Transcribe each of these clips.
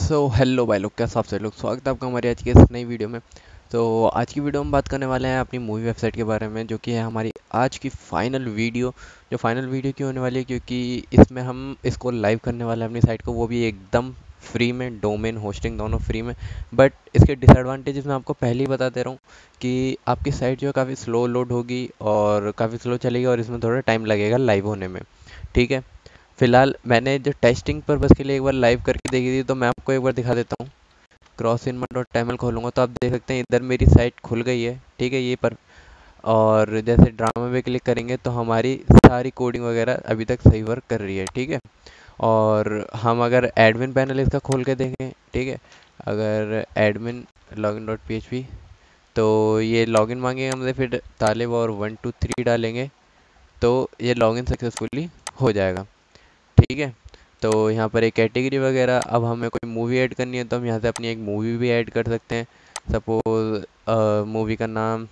Hello भाई लोग, कैसे आप सब लोग, स्वागत है आपका हमारी आज की इस नई वीडियो में। तो आज की वीडियो में बात करने वाले हैं अपनी मूवी वेबसाइट के बारे में, जो कि है हमारी आज की फाइनल वीडियो। जो फाइनल वीडियो क्यों होने वाली है, क्योंकि इसमें हम इसको लाइव करने वाले हैं अपनी साइट को, वो भी एकदम फ्री में, डोमेन होस्टिंग दोनों फ्री में। बट इसके डिसएडवांटेजेस मैं आपको पहले ही बता दे रहा हूँ कि आपकी साइट जो है काफ़ी स्लो लोड होगी और काफ़ी स्लो चलेगी और इसमें थोड़ा टाइम लगेगा लाइव होने में। ठीक है, फिलहाल मैंने जो टेस्टिंग पर्पज़ के लिए एक बार लाइव करके देखी थी, तो मैं आपको एक बार दिखा देता हूँ। क्रॉसिनमा.tml खोलूँगा तो आप देख सकते हैं इधर मेरी साइट खुल गई है। ठीक है, ये पर और जैसे ड्रामा पे क्लिक करेंगे तो हमारी सारी कोडिंग वगैरह अभी तक सही वर्क कर रही है। ठीक है, और हम अगर एडमिन पैनल इसका खोल के देखें, ठीक है, अगर एडमिन लॉगिन डॉट php, तो ये लॉगिन मांगेंगे हमसे, फिर तालिब और 123 डालेंगे तो ये लॉगिन सक्सेसफुली हो जाएगा। ठीक है, तो यहाँ पर एक कैटेगरी वगैरह, अब हमें कोई मूवी ऐड करनी है तो हम यहाँ से अपनी एक मूवी भी ऐड कर सकते हैं। सपोज मूवी का नाम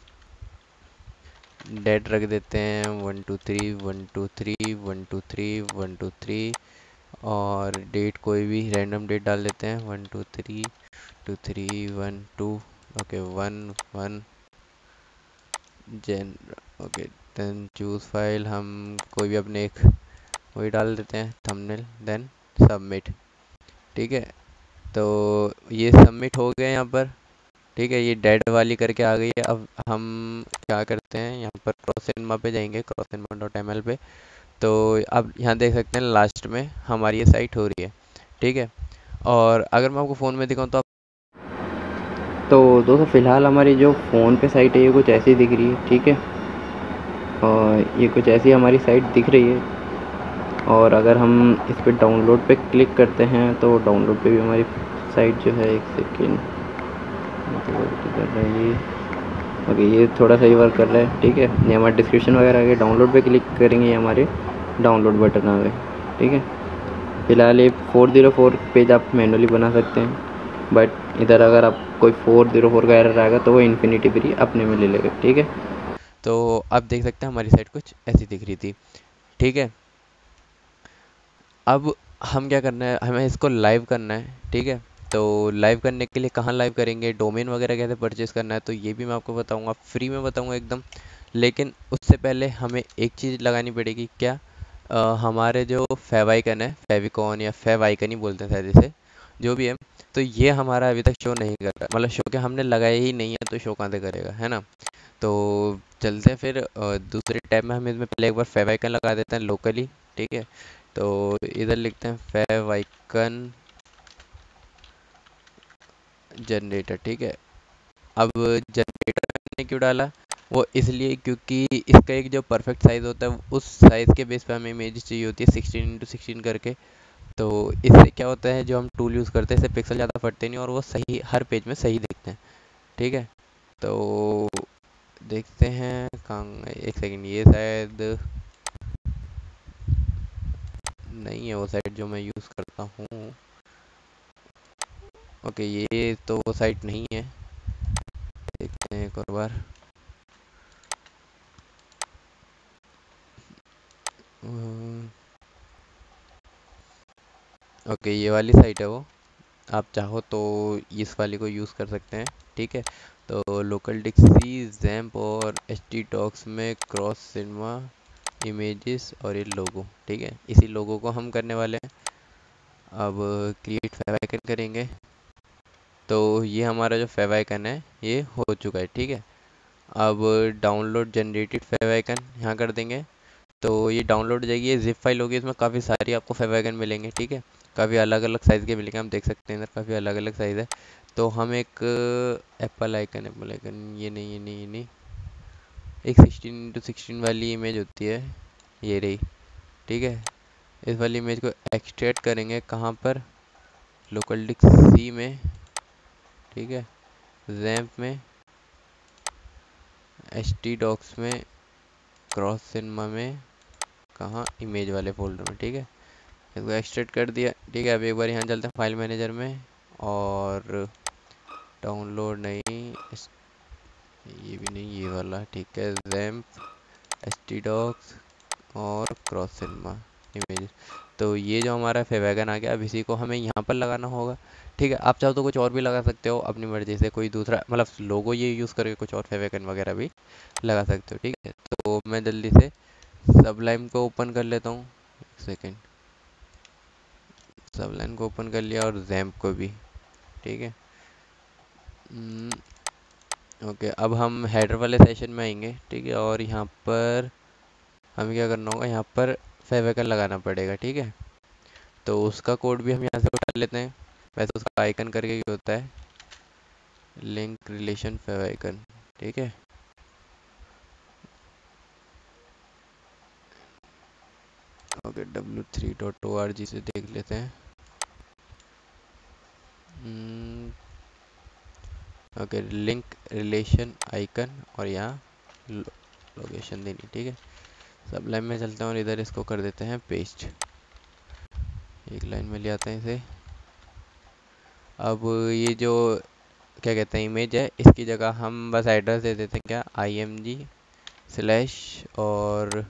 डेट रख देते हैं, 123 123 123 123, और डेट कोई भी रैंडम डेट डाल देते हैं, 123 23 12, ओके 1 1 जन, ओके। देन चूज़ फाइल, हम कोई भी अपने एक वही डाल देते हैं, थंबनेल, देन सबमिट। ठीक है, तो ये सबमिट हो गया यहाँ पर। ठीक है, ये डेड वाली करके आ गई है। अब हम क्या करते हैं, यहाँ पर क्रॉसिनमा पे जाएंगे, क्रॉसिनमा.ml पे। तो अब यहाँ देख सकते हैं लास्ट में हमारी ये साइट हो रही है। ठीक है, और अगर मैं आपको फ़ोन में दिखाऊँ तो तो दोस्तों फ़िलहाल हमारी जो फ़ोन पे साइट है ये कुछ ऐसी दिख रही है। ठीक है, और ये कुछ ऐसी हमारी साइट दिख रही है। और अगर हम इस पर डाउनलोड पे क्लिक करते हैं तो डाउनलोड पे भी हमारी साइट जो है, एक सेकेंड, कर रहा है ये, ओके ये थोड़ा सा ही वर्क कर रहा है। ठीक है, ये हमारा डिस्क्रिप्शन वगैरह आ गया, डाउनलोड पे क्लिक करेंगे ये हमारे डाउनलोड बटन आ गए। ठीक है, फिलहाल ये 404 पेज आप मैनुअली बना सकते हैं, बट इधर अगर आप कोई 404 का एरर आएगा तो वो इन्फिनिटी फ्री अपने में ले लेगा। ठीक है, तो आप देख सकते हैं हमारी साइट कुछ ऐसी दिख रही थी। ठीक है, अब हम क्या करना है, हमें इसको लाइव करना है। ठीक है, तो लाइव करने के लिए कहाँ लाइव करेंगे, डोमेन वगैरह कैसे परचेज़ करना है, तो ये भी मैं आपको बताऊंगा, फ्री में बताऊंगा एकदम। लेकिन उससे पहले हमें एक चीज़ लगानी पड़ेगी, क्या, हमारे जो फेव आइकन है, फेविकॉन या फेव आइकन ही बोलते हैं शायद इसे, जो भी है, तो ये हमारा अभी तक शो नहीं कर रहा, मतलब शो के हमने लगाया ही नहीं है, तो शो कहाँ से करेगा, है ना। तो चलते हैं फिर दूसरे टैब में, हम इसमें पहले एक बार फेव आइकन लगा देते हैं लोकली। ठीक है, तो इधर लिखते हैं फेव आइकन जनरेटर। ठीक है, अब जनरेटर ने क्यों डाला, वो इसलिए क्योंकि इसका एक जो परफेक्ट साइज़ होता है उस साइज़ के बेस पे हमें इमेज चाहिए होती है 16x16 करके। तो इससे क्या होता है, जो हम टूल यूज़ करते हैं इससे पिक्सल ज़्यादा फटते नहीं और वो सही हर पेज में सही दिखते हैं। ठीक है, तो देखते हैं कहाँ, एक सेकंड, ये शायद नहीं है वो साइट जो मैं यूज़ करता हूँ। ओके, ये तो वो साइट नहीं है, देखते हैं एक और बार। ओके, ये वाली साइट है वो, आप चाहो तो इस वाली को यूज़ कर सकते हैं। ठीक है, तो लोकल डिक्सी जैम्प और एच टी टॉक्स में क्रॉस सिनेमा इमेजेस और ये लोगो। ठीक है, इसी लोगो को हम करने वाले हैं। अब क्रिएट फेव आइकन करेंगे, तो ये हमारा जो फेव आइकन है ये हो चुका है। ठीक है, अब डाउनलोड जनरेटेड फेव आइकन यहाँ कर देंगे, तो ये डाउनलोड हो जाएगी, ये जिप फाइल होगी, इसमें काफ़ी सारी आपको फेव आइकन मिलेंगे। ठीक है, काफ़ी अलग अलग साइज़ के मिलेंगे, हम देख सकते हैं इधर काफ़ी अलग अलग साइज़ है। तो हम एक एप्पल आइकन, ये नहीं, ये नहीं, ये नहीं, एक 16x16 वाली इमेज होती है, ये रही। ठीक है, इस वाली इमेज को एक्सट्रैक्ट करेंगे कहाँ पर, लोकल डिस्क सी में। ठीक है, जैम्प में, एच टी डॉक्स में, क्रॉस सिनेमा में, कहाँ, इमेज वाले फोल्डर में। ठीक है, इसको एक्सट्रैक्ट कर दिया। ठीक है, अब एक बार यहाँ चलते हैं फाइल मैनेजर में, और डाउनलोड नहीं, ये भी नहीं, ये वाला। ठीक है, जैम्प, एच टी डॉक्स और क्रॉस सिनेमा। इमेज। तो ये जो हमारा फेविगन आ गया, अब इसी को हमें यहाँ पर लगाना होगा। ठीक है, आप चाहो तो कुछ और भी लगा सकते हो अपनी मर्जी से, कोई दूसरा मतलब लोगो ये यूज़ करके कुछ और फेविगन वगैरह भी लगा सकते हो। ठीक है, तो मैं जल्दी से सबलाइन को ओपन कर लेता हूँ, एक सेकेंड। सबलाइन को ओपन कर लिया और जैम्प को भी। ठीक है, ओके, अब हम हेडर वाले सेशन में आएंगे। ठीक है, और यहाँ पर हमें क्या करना होगा, यहाँ पर फेविकल लगाना पड़ेगा। ठीक है, तो उसका कोड भी हम यहाँ से उठा लेते हैं। वैसे उसका आइकन करके क्या होता है, लिंक रिलेशन फेविकल। ठीक है, ओके, w3.org से देख लेते हैं। ओके, लिंक रिलेशन आइकन और यहाँ लोकेशन देनी। ठीक है, सब लाइन में चलते हैं और इधर इसको कर देते हैं पेस्ट। एक लाइन में ले आते हैं इसे। अब ये जो क्या कहते हैं इमेज है, इसकी जगह हम बस एड्रेस दे देते हैं, क्या, img / और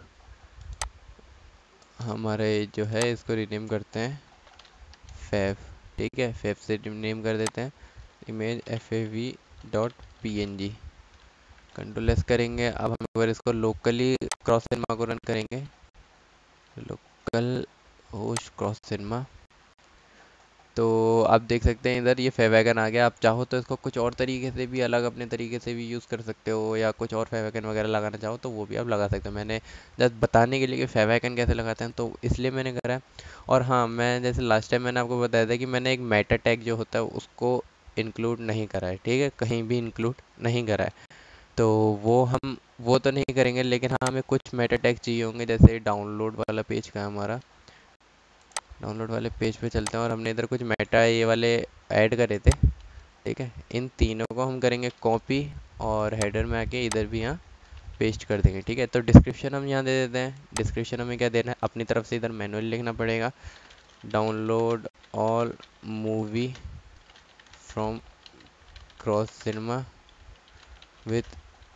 हमारे जो है इसको रीनेम करते हैं फेव। ठीक है, फेव से नेम कर देते हैं इमेज fav.png। कंट्रोल एस करेंगे। अब हम एक बार इसको लोकली क्रॉस सिनेमा को रन करेंगे, लोकल होस्ट क्रॉस सिनेमा। तो आप देख सकते हैं इधर ये फेविगन आ गया। आप चाहो तो इसको कुछ और तरीके से भी, अलग अपने तरीके से भी यूज़ कर सकते हो, या कुछ और फेविगन वगैरह लगाना चाहो तो वो भी आप लगा सकते हो। मैंने जस्ट बताने के लिए कि फेविगन कैसे लगाते हैं तो इसलिए मैंने करा है। और हाँ, मैं जैसे लास्ट टाइम मैंने आपको बताया था कि मैंने एक मेटा टैग जो होता है उसको इंक्लूड नहीं करा है। ठीक है, कहीं भी इंक्लूड नहीं करा है। तो वो तो नहीं करेंगे, लेकिन हाँ हमें कुछ मेटा टैग चाहिए होंगे। जैसे डाउनलोड वाला पेज का है हमारा, डाउनलोड वाले पेज पे चलते हैं और हमने इधर कुछ मेटा ये वाले ऐड करे थे। ठीक है, इन तीनों को हम करेंगे कॉपी और हेडर में आके इधर भी यहाँ पेस्ट कर देंगे। ठीक है, तो डिस्क्रिप्शन हम यहाँ दे देते हैं। डिस्क्रिप्शन हमें क्या देना है, अपनी तरफ से इधर मैनुअली लिखना पड़ेगा, download all movie from cross cinema with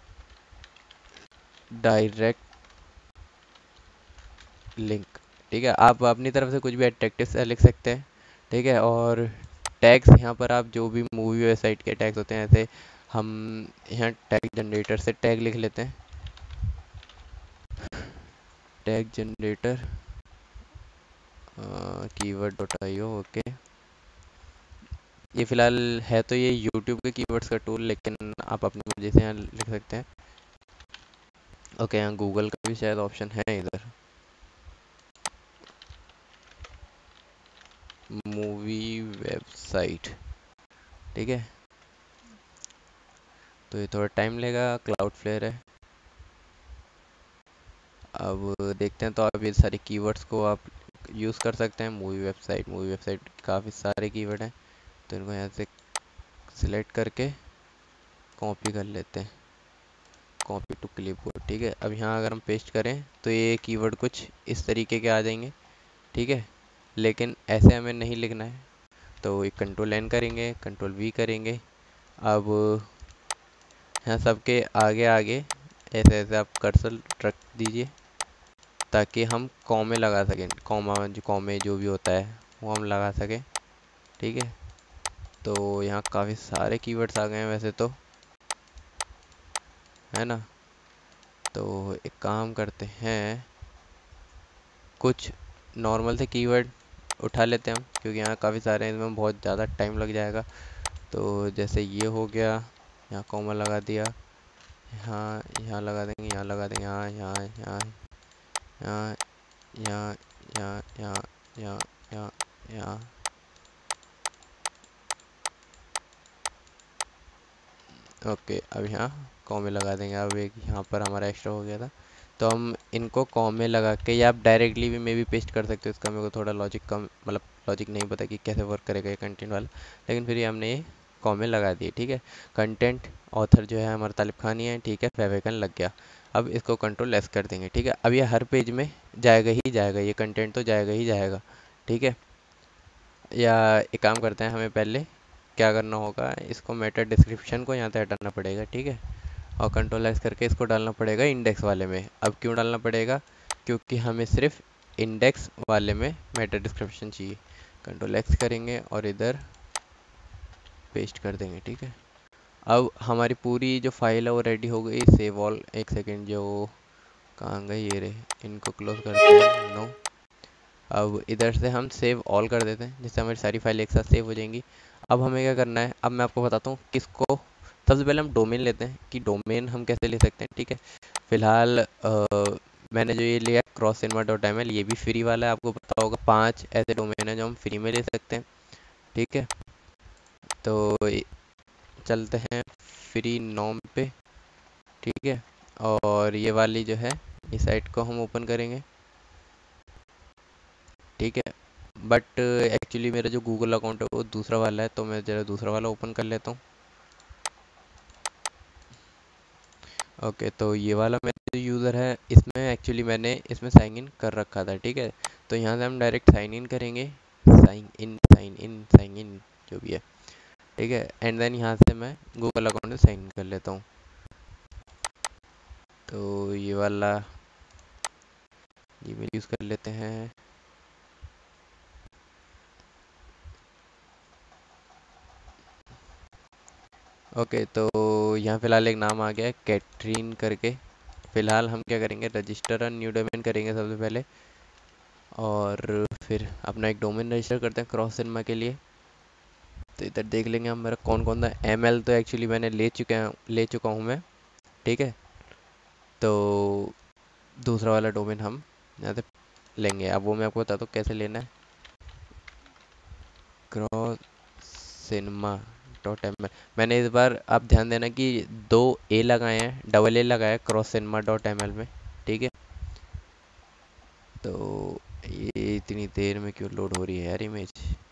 direct link. ठीक है, आप अपनी तरफ से कुछ भी एट्रैक्टिव से लिख सकते हैं। ठीक है, और टैग्स यहाँ पर आप जो भी मूवी वेबसाइट के टैग्स होते हैं, ऐसे हम यहाँ टैग जनरेटर से टैग लिख लेते हैं, टैग जनरेटर कीवर्ड.io। ओके, ये फिलहाल है तो ये यूट्यूब के कीवर्ड्स का टूल, लेकिन आप अपनी मर्जी से यहाँ लिख सकते हैं। ओके, यहाँ गूगल का भी शायद ऑप्शन है इधर, मूवी वेबसाइट। ठीक है, तो ये थोड़ा टाइम लेगा, क्लाउड फ्लेयर है। अब देखते हैं, तो आप ये सारे कीवर्ड्स को आप यूज़ कर सकते हैं। मूवी वेबसाइट काफ़ी सारे कीवर्ड हैं, तो इनको यहाँ से सिलेक्ट करके कॉपी कर लेते हैं, कॉपी टू क्लिपबोर्ड। ठीक है, अब यहाँ अगर हम पेस्ट करें तो ये कीवर्ड कुछ इस तरीके के आ जाएंगे। ठीक है, लेकिन ऐसे हमें नहीं लिखना है, तो एक कंट्रोल एन करेंगे, कंट्रोल वी करेंगे। अब यहाँ सबके आगे आगे ऐसे ऐसे आप कर्सर रख दीजिए, ताकि हम कॉमे लगा सकें, कॉमे जो भी होता है वो हम लगा सकें। ठीक है, तो यहाँ काफ़ी सारे कीवर्ड्स आ गए हैं वैसे तो, है ना। तो एक काम करते हैं, कुछ नॉर्मल से कीवर्ड उठा लेते हैं हम, क्योंकि यहाँ काफ़ी सारे हैं, इसमें बहुत ज़्यादा टाइम लग जाएगा। तो जैसे ये हो गया, यहाँ कॉमा लगा दिया, यहाँ यहाँ लगा देंगे, यहाँ लगा देंगे, यहाँ यहाँ यहाँ यहाँ यहाँ यहाँ यहाँ यहाँ यहाँ यहाँ। ओके, अब यहाँ कॉमे लगा देंगे। अब एक यहाँ पर हमारा एक्स्ट्रा हो गया था, तो हम इनको कॉमे लगा के, या आप डायरेक्टली भी मे भी पेस्ट कर सकते हो। इसका मेरे को थोड़ा लॉजिक कम, मतलब लॉजिक नहीं पता कि कैसे वर्क करेगा ये कंटेंट वाला, लेकिन फिर ये हमने ये कॉमे लगा दिए। ठीक है, कंटेंट ऑथर जो है हमारा तालिब खान ही है। ठीक है, फेविकन लग गया। अब इसको कंट्रोल एस कर देंगे। ठीक है, अब ये हर पेज में जाएगा ही जाएगा, ये कंटेंट तो जाएगा ही जाएगा। ठीक है, या एक काम करते हैं, हमें पहले क्या करना होगा, इसको मेटा डिस्क्रिप्शन को यहाँ से हटाना पड़ेगा। ठीक है, और कंट्रोल एस करके इसको डालना पड़ेगा इंडेक्स वाले में। अब क्यों डालना पड़ेगा, क्योंकि हमें सिर्फ इंडेक्स वाले में मेटा डिस्क्रिप्शन चाहिए। कंट्रोल एक्स करेंगे और इधर पेस्ट कर देंगे, ठीक है। अब हमारी पूरी जो फाइल है वो रेडी हो गई। सेव ऑल, एक सेकेंड, जो कहाँ गए ये रहे, इनको क्लोज करते हैं, नो। अब इधर से हम सेव ऑल कर देते हैं, जिससे हमारी सारी फाइल एक साथ सेव हो जाएंगी। अब हमें क्या करना है, अब मैं आपको बताता हूँ किसको। सबसे पहले हम डोमेन लेते हैं कि डोमेन हम कैसे ले सकते हैं, ठीक है। फिलहाल मैंने जो ये लिया crosscinema.ml, ये भी फ्री वाला है। आपको पता होगा 5 ऐसे डोमेन है जो हम फ्री में ले सकते हैं, ठीक है। तो चलते हैं फ्री नॉम पे, ठीक है। और ये वाली जो है इस साइट को हम ओपन करेंगे, ठीक है। बट एक्चुअली मेरा जो गूगल अकाउंट है वो दूसरा वाला है, तो मैं ज़रा दूसरा वाला ओपन कर लेता हूँ। ओके, तो ये वाला मेरा जो यूज़र है, इसमें एक्चुअली मैंने इसमें साइन इन कर रखा था, ठीक है। तो यहाँ से हम डायरेक्ट साइन इन करेंगे, sign in sign in sign in, जो भी है, ठीक है। एंड देन यहाँ से मैं गूगल अकाउंट में साइन इन कर लेता हूँ। तो ये वाला ईमेल यूज़ कर लेते हैं। ओके, तो यहाँ फ़िलहाल एक नाम आ गया है कैटरीन करके। फ़िलहाल हम क्या करेंगे, रजिस्टर और न्यू डोमेन करेंगे सबसे पहले, और फिर अपना एक डोमेन रजिस्टर करते हैं क्रॉस सिनेमा के लिए। तो इधर देख लेंगे हम मेरा कौन कौन सा एमएल, तो एक्चुअली मैंने ले चुका हूँ मैं, ठीक है। तो दूसरा वाला डोमेन हम यहाँ से लेंगे। अब वो मैं आपको बताता हूँ कैसे लेना है। Cross cinema dot M L, मैंने इस बार आप ध्यान देना कि 2 ए लगाए हैं, डबल ए लगाया cross cinema dot M L में, ठीक है। तो ये इतनी देर में क्यों लोड हो रही है यार इमेज।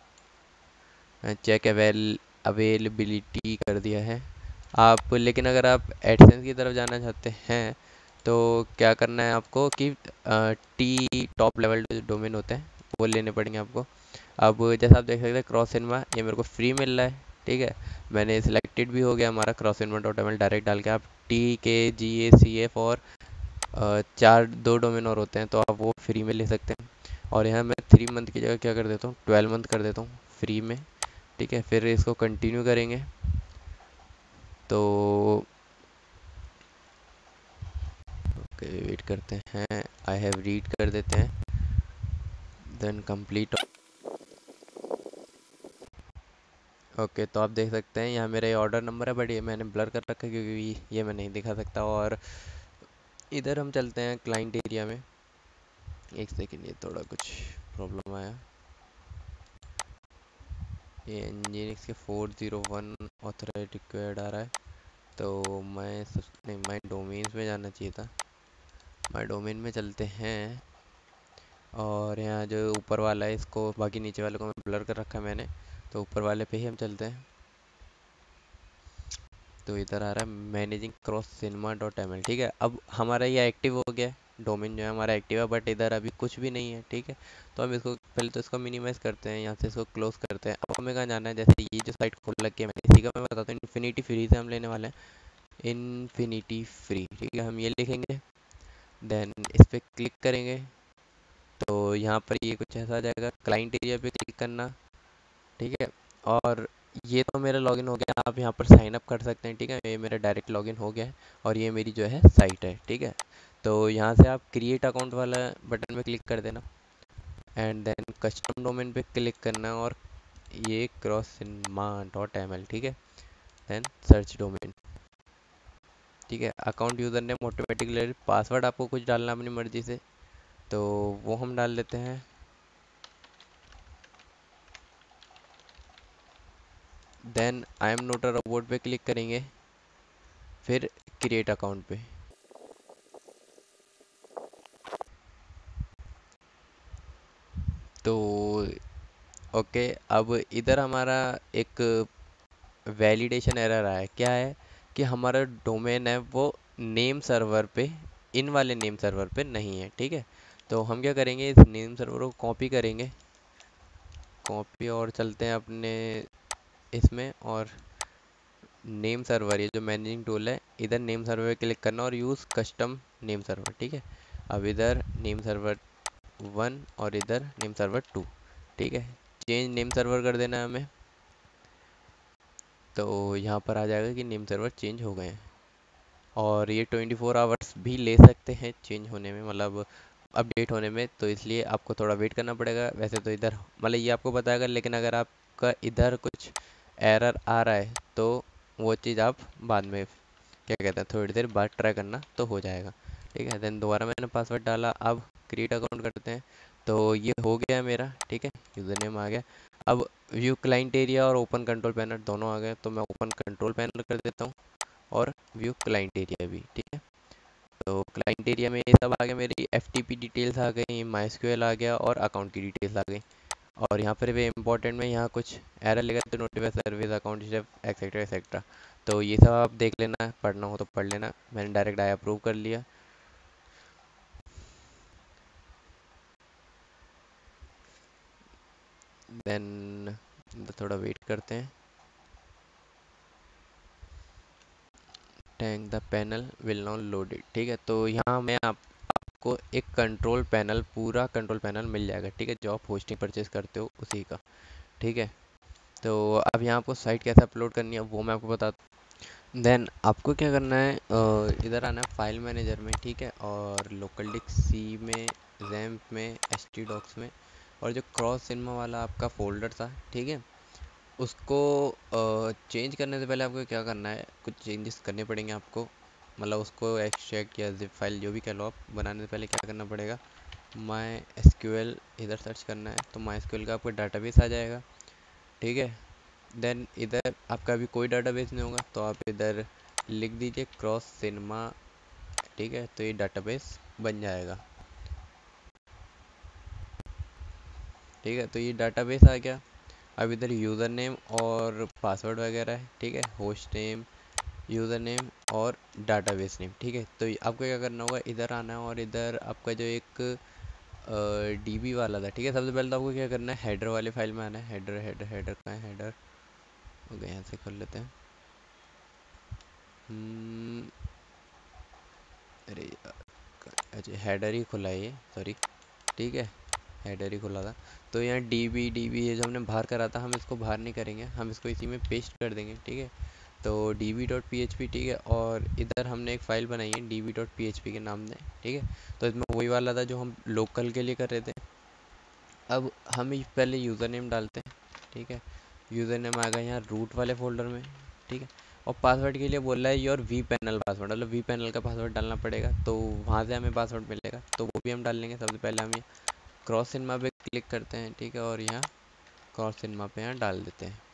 चेक अवेलेबिलिटी कर दिया है आप, लेकिन अगर आप एडसेंस की तरफ जाना चाहते हैं तो क्या करना है आपको कि टी टॉप लेवल डोमेन होते हैं वो लेने पड़ेंगे आपको। अब जैसा आप देख सकते हैं क्रॉस सिनेमा ये मेरे को फ्री मिल रहा है, ठीक है। मैंने सिलेक्टेड भी हो गया हमारा cross cinema dot M L, direct डाल के आप TKGACF और 4 डोमेन और होते हैं तो आप वो फ्री में ले सकते हैं। और यहाँ मैं 3 मंथ की जगह क्या कर देता हूँ, 12 मंथ कर देता हूँ फ्री में, ठीक है। फिर इसको कंटिन्यू करेंगे, तो ओके वेट करते हैं, आई हैव रीड कर देते हैं, देन कंप्लीट। ओके, तो आप देख सकते हैं यहाँ मेरा ये ऑर्डर नंबर है, बट ये मैंने ब्लर कर रखा है क्योंकि ये मैं नहीं दिखा सकता। और इधर हम चलते हैं क्लाइंट एरिया में। एक सेकेंड, ये थोड़ा कुछ प्रॉब्लम आया। ये Nginx के 401 ऑथराइज रिक्वायर्ड आ रहा है, तो मैं नहीं, माय डोमेन्स में जाना चाहिए था। माय डोमेन में चलते हैं, और यहाँ जो ऊपर वाला है इसको, बाकी नीचे वाले को मैं ब्लर कर रखा है मैंने, तो ऊपर वाले पे ही हम चलते हैं। तो इधर आ रहा है managing cross cinema dot M L, ठीक है। अब हमारा ये एक्टिव हो गया है, डोमेन जो है हमारा एक्टिव है, बट इधर अभी कुछ भी नहीं है, ठीक है। तो हम इसको पहले तो इसको मिनिमाइज़ करते हैं, यहाँ से इसको क्लोज करते हैं। अब हमें कहाँ जाना है, जैसे ये जो साइट खोल रखी है मैंने, इसी का मैं बताता हूँ, इन्फिनिटी फ्री से हम लेने वाले हैं, इन्फिनिटी फ्री, ठीक है। हम ये लिखेंगे, देन इस पर क्लिक करेंगे, तो यहाँ पर ये कुछ ऐसा आ जाएगा, क्लाइंट एरिया पे क्लिक करना, ठीक है। और ये तो मेरा लॉगिन हो गया, आप यहाँ पर साइन अप कर सकते हैं, ठीक है। ये मेरा डायरेक्ट लॉगिन हो गया है, और ये मेरी जो है साइट है, ठीक है। तो यहाँ से आप क्रिएट अकाउंट वाला बटन पे क्लिक कर देना, एंड देन कस्टम डोमेन पे क्लिक करना, और ये crosscinema.ml, ठीक है। देन सर्च डोमेन, ठीक है। Account username automatically, password आपको कुछ डालना अपनी मर्जी से, तो वो हम डाल देते हैं। Then I am not a robot पे क्लिक करेंगे, फिर क्रिएट अकाउंट पे। तो ओके, अब इधर हमारा एक वैलिडेशन एरर आया है। क्या है कि हमारा डोमेन है वो नेम सर्वर पे, इन वाले नेम सर्वर पे नहीं है, ठीक है। तो हम क्या करेंगे, इस नेम सर्वर को कॉपी करेंगे, कॉपी, और चलते हैं अपने इसमें, और नेम सर्वर, ये जो मैनेजिंग टूल है, इधर नेम सर्वर पे क्लिक करना और यूज़ कस्टम नेम सर्वर, ठीक है। अब इधर नेम सर्वर 1 और इधर नेम सर्वर 2। ठीक है, चेंज नेम सर्वर कर देना है हमें। तो यहाँ पर आ जाएगा कि नेम सर्वर चेंज हो गए हैं, और ये 24 आवर्स भी ले सकते हैं चेंज होने में, मतलब अपडेट होने में, तो इसलिए आपको थोड़ा वेट करना पड़ेगा। वैसे तो इधर मतलब ये आपको बताएगा, लेकिन अगर आपका इधर कुछ एरर आ रहा है तो वो चीज़ आप बाद में क्या कहते हैं थोड़ी देर बाद ट्राई करना तो हो जाएगा। ठीक है, देन दोबारा मैंने पासवर्ड डाला, अब क्रिएट अकाउंट करते हैं। तो ये हो गया मेरा, ठीक है, यूज़र नेम आ गया। अब व्यू क्लाइंट एरिया और ओपन कंट्रोल पैनल दोनों आ गए, तो मैं ओपन कंट्रोल पैनल कर देता हूँ और व्यू क्लाइंट एरिया भी। ठीक है, तो क्लाइंट एरिया में ये सब आ गया, मेरी एफटीपी डिटेल्स आ गई, माइस्क्यूएल आ गया और अकाउंट की डिटेल्स आ गई। और यहाँ पर भी इम्पोर्टेंट में यहाँ कुछ एरर लेगा तो notify service account etcetera etcetera, तो ये सब आप देख लेना, पढ़ना हो तो पढ़ लेना। मैंने डायरेक्ट आई अप्रूव कर लिया। देन थोड़ा वेट करते हैं। Tank the panel will not loaded. ठीक है, तो यहाँ मैं आपको एक कंट्रोल पैनल, पूरा कंट्रोल पैनल मिल जाएगा। ठीक है, जो आप होस्टिंग परचेज करते हो उसी का। ठीक है, तो अब यहाँ आपको साइट कैसे अपलोड करनी है वो मैं आपको बता। देन आपको क्या करना है, इधर आना है फाइल मैनेजर में। ठीक है, और लोकल डिस्क सी में, जैम्प में, एच टी डॉक्स में, और जो क्रॉस सिनेमा वाला आपका फोल्डर था, ठीक है, उसको चेंज करने से पहले आपको क्या करना है, कुछ चेंजेस करने पड़ेंगे आपको। मतलब उसको एक्सट्रैक्ट या जिप फाइल जो भी कह लो आप, बनाने से पहले क्या करना पड़ेगा, माई एसक्यूएल इधर सर्च करना है, तो माई एसक्यूएल का आपको डाटाबेस आ जाएगा। ठीक है, देन इधर आपका अभी कोई डाटाबेस नहीं होगा, तो आप इधर लिख दीजिए क्रॉस सिनेमा। ठीक है, तो ये डाटाबेस बन जाएगा। ठीक है, तो ये डाटाबेस आ गया। अब इधर यूज़र नेम और पासवर्ड वगैरह है। ठीक है, होस्ट नेम, यूज़र नेम और डाटाबेस नेम। ठीक है, तो आपको क्या करना होगा, इधर आना है और इधर आपका जो एक डीबी वाला था। ठीक है, सबसे पहले तो आपको क्या करना है, हेडर वाले फाइल में आना है। हेडर हेडर हेडर कहाँ है, हेडर हो गया, यहाँ से खोल लेते हैं। अरे अच्छा, हेडर ही खुला है ये, सॉरी। ठीक है, हेडर ही खुला था। तो यहाँ डी बी ये जो हमने बाहर करा था, हम इसको बाहर नहीं करेंगे, हम इसको इसी में पेस्ट कर देंगे। ठीक है, तो D B dot P H P. ठीक है, और इधर हमने एक फ़ाइल बनाई है D B dot P H P के नाम से। ठीक है, तो इसमें वही वाला था जो हम लोकल के लिए कर रहे थे। अब हम पहले यूज़र नेम डालते हैं। ठीक है, यूज़र नेम आ गया यहाँ रूट वाले फोल्डर में। ठीक है, और पासवर्ड के लिए बोल रहा है योर वी पैनल पासवर्ड, मतलब वी पैनल का पासवर्ड डालना पड़ेगा, तो वहाँ से हमें पासवर्ड मिलेगा, तो वो भी हम डाल लेंगे। सबसे पहले हम ये क्रॉस सिनेमा पे क्लिक करते हैं। ठीक है, और यहाँ क्रॉस सिनेमा पे यहाँ डाल देते हैं।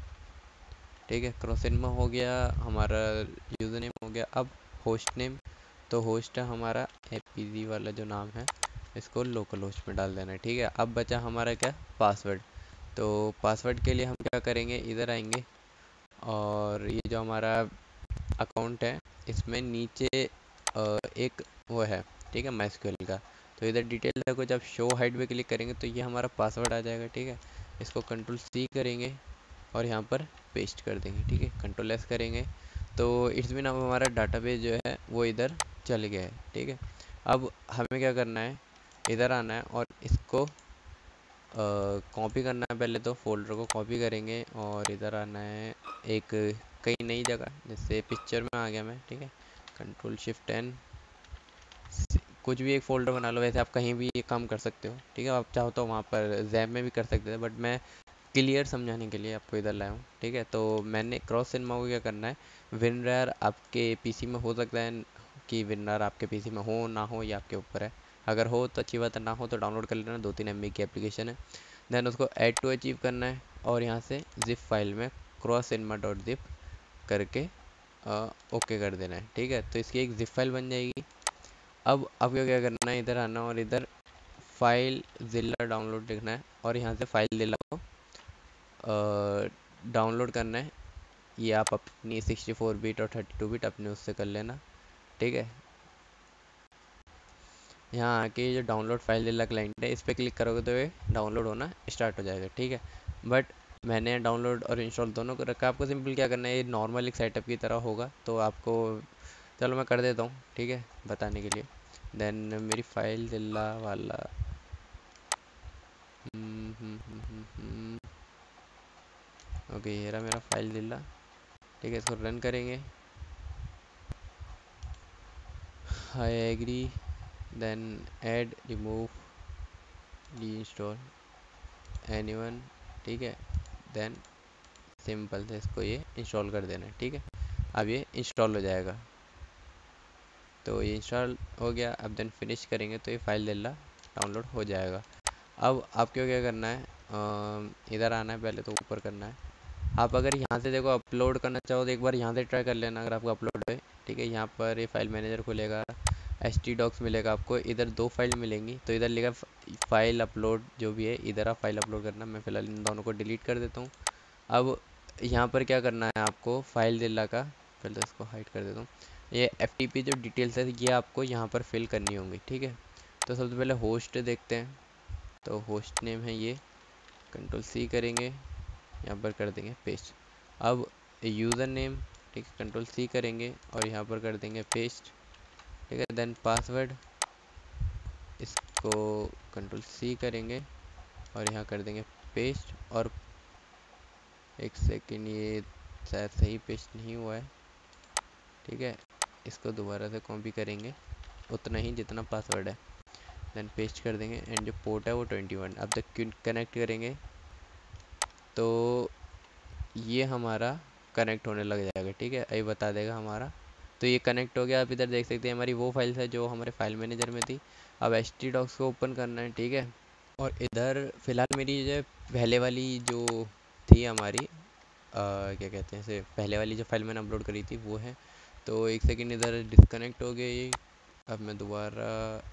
ठीक है, क्रॉस सिनेमा हो गया, हमारा यूज़र नेम हो गया। अब होस्ट नेम, तो होस्ट है हमारा एपीजी वाला जो नाम है, इसको लोकल होस्ट में डाल देना है। ठीक है, अब बचा हमारा क्या, पासवर्ड। तो पासवर्ड के लिए हम क्या करेंगे, इधर आएंगे और ये जो हमारा अकाउंट है इसमें नीचे एक वो है, ठीक है, माइस्क्यूएल का। तो इधर डिटेल है कुछ, आप शो हाइड पे क्लिक करेंगे तो ये हमारा पासवर्ड आ जाएगा। ठीक है, इसको कंट्रोल सी करेंगे और यहाँ पर पेस्ट कर देंगे। ठीक है, कंट्रोल एस करेंगे, तो इट्स मीन अब हमारा डाटाबेस जो है वो इधर चल गया है। ठीक है, अब हमें क्या करना है, इधर आना है और इसको कॉपी करना है। पहले तो फोल्डर को कॉपी करेंगे और इधर आना है एक कई नई जगह, जैसे पिक्चर में आ गया मैं। ठीक है, कंट्रोल शिफ्ट एन, कुछ भी एक फ़ोल्डर बना लो, वैसे आप कहीं भी ये काम कर सकते हो। ठीक है, आप चाहो तो वहाँ पर जैम में भी कर सकते थे, बट मैं क्लियर समझाने के लिए आपको इधर लाया हूँ। ठीक है, तो मैंने क्रॉस सिनेमा को क्या करना है, विनरार आपके पीसी में हो सकता है कि विनरार आपके पीसी में हो ना हो, ये आपके ऊपर है। अगर हो तो अच्छी बात है, ना हो तो डाउनलोड कर लेना, 2-3 MB की एप्लीकेशन है। देन उसको ऐड टू अचीव करना है और यहाँ से जिप फाइल में क्रॉस सिनेमा डॉट जिप करके ओके कर देना है। ठीक है, तो इसकी एक जिप फाइल बन जाएगी। अब आपको क्या करना है, इधर आना और इधर फाइल जिला डाउनलोड लिखना है और यहाँ से फाइल जिला को डाउनलोड करना है। ये आप अपनी 64 बिट और 32 बिट अपने उससे कर लेना। ठीक है, यहाँ आके जो डाउनलोड फाइल जिला क्लाइंट है, इस पर क्लिक करोगे तो ये डाउनलोड होना स्टार्ट हो जाएगा। ठीक है, बट मैंने डाउनलोड और इंस्टॉल दोनों को रखा। आपको सिंपल क्या करना है, ये नॉर्मल एक सेटअप की तरह होगा, तो आपको चलो मैं कर देता हूँ। ठीक है, बताने के लिए। देन मेरी फाइल जिला वाला ओके, ये रहा मेरा फाइल दिल्ला। ठीक है, इसको रन करेंगे। I agree, then add, remove, reinstall, anyone. ठीक है, देन सिंपल से इसको ये इंस्टॉल कर देना है। ठीक है, अब ये इंस्टॉल हो जाएगा। तो ये इंस्टॉल हो गया। अब देन फिनिश करेंगे तो ये फाइल दिल्ला डाउनलोड हो जाएगा। अब आपको क्या करना है, इधर आना है, पहले तो ऊपर करना है। आप अगर यहाँ से देखो अपलोड करना चाहो तो एक बार यहाँ से ट्राई कर लेना, अगर आपको अपलोड है। ठीक है, यहाँ पर ये फाइल मैनेजर खुलेगा, htdocs मिलेगा आपको, इधर दो फाइल मिलेंगी। तो इधर लिखा फाइल अपलोड, जो भी है इधर आप फाइल अपलोड करना। मैं फ़िलहाल इन दोनों को डिलीट कर देता हूँ। अब यहाँ पर क्या करना है आपको, फाइल दिल्ला का, पहले इसको हाइड कर देता हूँ। ये FTP जो डिटेल्स है ये आपको यहाँ पर फिल करनी होंगी। ठीक है, तो सबसे पहले होस्ट देखते हैं। तो होस्ट नेम है ये, Ctrl+C करेंगे, यहाँ पर कर देंगे पेस्ट। अब यूज़र नेम, ठीक है, Ctrl+C करेंगे और यहाँ पर कर देंगे पेस्ट। ठीक है, देन पासवर्ड, इसको Ctrl+C करेंगे और यहाँ कर देंगे पेस्ट। और एक सेकेंड, ये शायद सही पेस्ट नहीं हुआ है। ठीक है, इसको दोबारा से कॉपी करेंगे उतना ही जितना पासवर्ड है, देन पेस्ट कर देंगे। एंड जो पोर्ट है वो 21। अब तक कनेक्ट करेंगे तो ये हमारा कनेक्ट होने लग जाएगा। ठीक है, अभी बता देगा हमारा। तो ये कनेक्ट हो गया। आप इधर देख सकते हैं हमारी वो फाइल्स है जो हमारे फाइल मैनेजर में थी। अब htdocs को ओपन करना है। ठीक है, और इधर फ़िलहाल मेरी जो पहले वाली जो थी हमारी, क्या कहते हैं इसे, पहले वाली जो फाइल मैंने अपलोड करी थी वो है। तो एक सेकेंड, इधर डिस्कनेक्ट हो गया ये। अब मैं दोबारा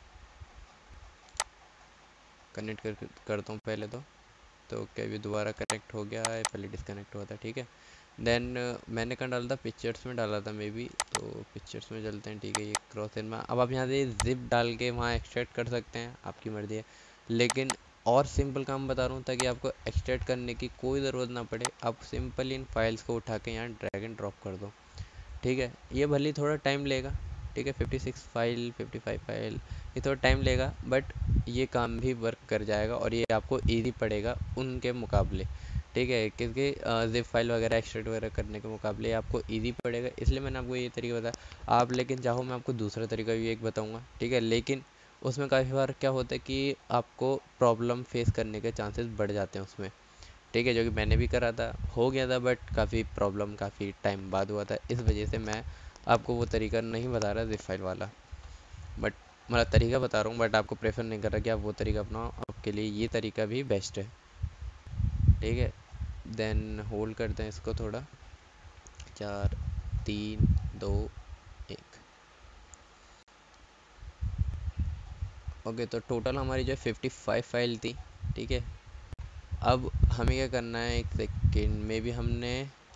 कनेक्ट करता हूँ पहले तो क्या भी दोबारा कनेक्ट हो गया है, पहले डिस्कनेक्ट हुआ था। ठीक है, देन मैंने कहाँ डाला था, पिक्चर्स में डाला था मे बी। तो पिक्चर्स में चलते हैं। ठीक है, ये क्रॉस इन में अब आप यहाँ से जिप डाल के वहाँ एक्सट्रैक्ट कर सकते हैं, आपकी मर्ज़ी है। लेकिन और सिंपल काम बता रहा हूँ ताकि आपको एक्सट्रैक्ट करने की कोई ज़रूरत ना पड़े। आप सिंपल इन फाइल्स को उठा के यहाँ ड्रैग एंड ड्रॉप कर दो। ठीक है, ये भले ही थोड़ा टाइम लेगा। ठीक है, 56 फाइल, 55 फाइल, ये थोड़ा टाइम लेगा, बट ये काम भी वर्क कर जाएगा और ये आपको ईजी पड़ेगा उनके मुकाबले। ठीक है, क्योंकि जिप फाइल वगैरह एक्सट्रैक्ट वगैरह करने के मुकाबले आपको ईजी पड़ेगा, इसलिए मैंने आपको ये तरीका बताया। आप लेकिन चाहो मैं आपको दूसरा तरीका भी एक बताऊँगा। ठीक है, लेकिन उसमें काफ़ी बार क्या होता है कि आपको प्रॉब्लम फेस करने के चांसेस बढ़ जाते हैं उसमें। ठीक है, जो कि मैंने भी करा था, हो गया था, बट काफ़ी प्रॉब्लम काफ़ी टाइम बाद हुआ था। इस वजह से मैं आपको वो तरीका नहीं बता रहा जिप फाइल वाला, बट मतलब तरीका बता रहा हूँ, बट आपको प्रेफर नहीं कर रहा कि आप वो तरीका अपनाओ। आपके लिए ये तरीका भी बेस्ट है। ठीक है, देन होल्ड करते हैं इसको थोड़ा, 4 3 2 1। ओके, तो टोटल हमारी जो 55 फाइल थी। ठीक है, अब हमें क्या करना है, एक सेकेंड में भी हमने,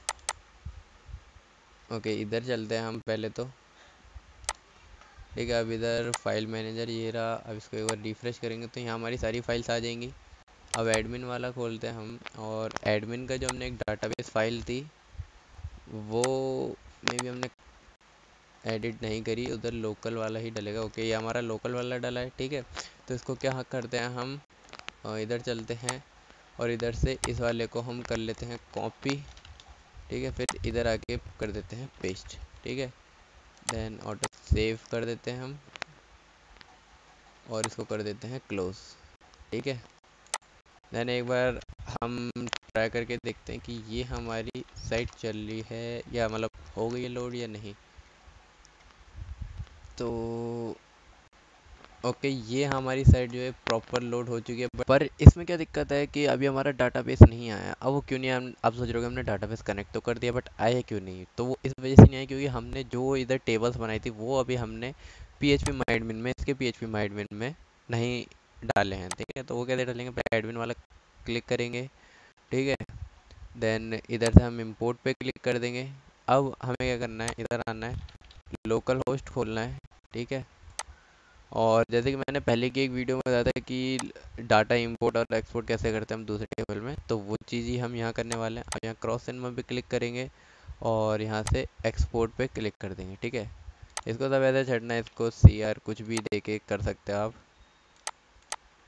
ओके इधर चलते हैं हम पहले तो। ठीक है, अब इधर फाइल मैनेजर ये रहा। अब इसको एक बार रिफ़्रेश करेंगे तो यहाँ हमारी सारी फाइल्स आ जाएंगी। अब एडमिन वाला खोलते हैं हम, और एडमिन का जो हमने एक डाटाबेस फाइल थी वो मे भी हमने एडिट नहीं करी, उधर लोकल वाला ही डलेगा। ओके, ये हमारा लोकल वाला डला है। ठीक है, तो इसको क्या करते हैं हम, इधर चलते हैं और इधर से इस वाले को हम कर लेते हैं कॉपी। ठीक है, फिर इधर आके कर देते हैं पेस्ट। ठीक है, देन ऑटो सेव कर देते हैं हम और इसको कर देते हैं क्लोज। ठीक है, देन एक बार हम ट्राई करके देखते हैं कि ये हमारी साइट चल रही है या मतलब हो गई है लोड या नहीं। तो ओके, ये हमारी साइट जो है प्रॉपर लोड हो चुकी है, पर इसमें क्या दिक्कत है कि अभी हमारा डाटाबेस नहीं आया। अब वो क्यों नहीं आया, आप सोच रहे हो हमने डाटाबेस कनेक्ट तो कर दिया बट आया क्यों नहीं, तो वो इस वजह से नहीं आया क्योंकि हमने जो इधर टेबल्स बनाई थी वो अभी हमने PHP-MyAdmin में, इसके PHP-MyAdmin में नहीं डाले हैं। ठीक है, तो वो कैसे डालेंगे, पहले एडमिन वाला क्लिक करेंगे। ठीक है, देन इधर से हम इंपोर्ट पे क्लिक कर देंगे। अब हमें क्या करना है, इधर आना है, लोकल होस्ट खोलना है। ठीक है, और जैसे कि मैंने पहले की एक वीडियो में बताया था कि डाटा इंपोर्ट और एक्सपोर्ट कैसे करते हैं हम दूसरे टेबल में, तो वो चीज़ ही हम यहाँ करने वाले हैं। अब यहाँ क्रॉस सिनेमा पे क्लिक करेंगे और यहाँ से एक्सपोर्ट पे क्लिक कर देंगे। ठीक है, इसको सब ऐसे छड़ना है, इसको CR कुछ भी दे के कर सकते हैं आप। ठीक है,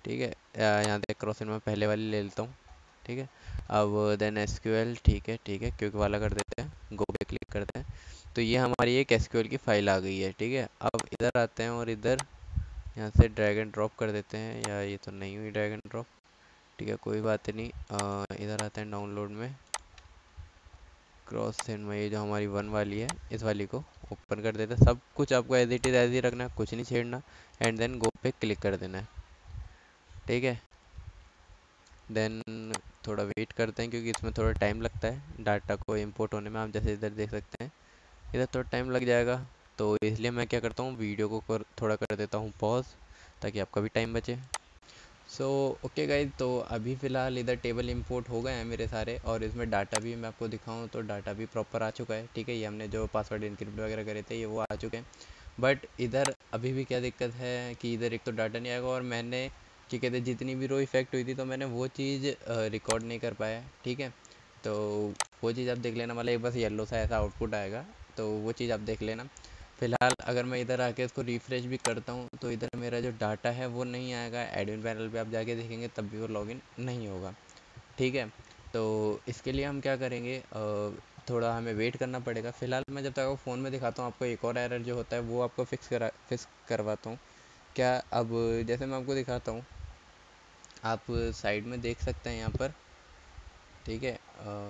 यहाँ से क्रॉस सिनेमा पहले वाली ले लेता हूँ, ठीक है। अब देन एसक्यूएल, ठीक है ठीक है, क्विक वाला कर देते हैं, गो पे क्लिक करते हैं। तो ये हमारी एक एसक्यूएल की फाइल आ गई है, ठीक है। अब इधर आते हैं और इधर यहाँ से ड्रैग एंड ड्रॉप कर देते हैं, या ये तो नहीं हुई ड्रैग एंड ड्रॉप, ठीक है कोई बात नहीं। इधर आते हैं डाउनलोड में, क्रॉस सिनेमा ये जो हमारी 1 वाली है, इस वाली को ओपन कर देते हैं। सब कुछ आपको एज इट इज़ एज ही रखना है, कुछ नहीं छेड़ना, एंड देन गो पे क्लिक कर देना है, ठीक है। देन थोड़ा वेट करते हैं क्योंकि इसमें थोड़ा टाइम लगता है डाटा को इंपोर्ट होने में। आप जैसे इधर देख सकते हैं इधर थोड़ा टाइम लग जाएगा, तो इसलिए मैं क्या करता हूँ, वीडियो को थोड़ा कर देता हूँ पॉज, ताकि आपका भी टाइम बचे। सो ओके गाइज, तो अभी फ़िलहाल इधर टेबल इंपोर्ट हो गए हैं मेरे सारे, और इसमें डाटा भी मैं आपको दिखाऊं तो डाटा भी प्रॉपर आ चुका है, ठीक है। ये हमने जो पासवर्ड इनक्रिप्ट वगैरह करे थे ये वो आ चुके हैं। बट इधर अभी भी क्या दिक्कत है कि इधर एक तो डाटा नहीं आएगा, और मैंने क्या कहते हैं जितनी भी रो इफेक्ट हुई थी तो मैंने वो चीज़ रिकॉर्ड नहीं कर पाया, ठीक है। तो वो चीज़ आप देख लेना, मतलब एक बस येलो सा ऐसा आउटपुट आएगा, तो वो चीज़ आप देख लेना। फ़िलहाल अगर मैं इधर आके इसको रिफ़्रेश भी करता हूँ तो इधर मेरा जो डाटा है वो नहीं आएगा। एडमिन पैनल पे आप जाके देखेंगे तब भी वो लॉगिन नहीं होगा, ठीक है। तो इसके लिए हम क्या करेंगे, थोड़ा हमें वेट करना पड़ेगा। फ़िलहाल मैं जब तक आपको फ़ोन में दिखाता हूँ, आपको एक और एरर जो होता है वो आपको फिक्स करवाता हूँ क्या। अब जैसे मैं आपको दिखाता हूँ, आप साइड में देख सकते हैं यहाँ पर, ठीक है।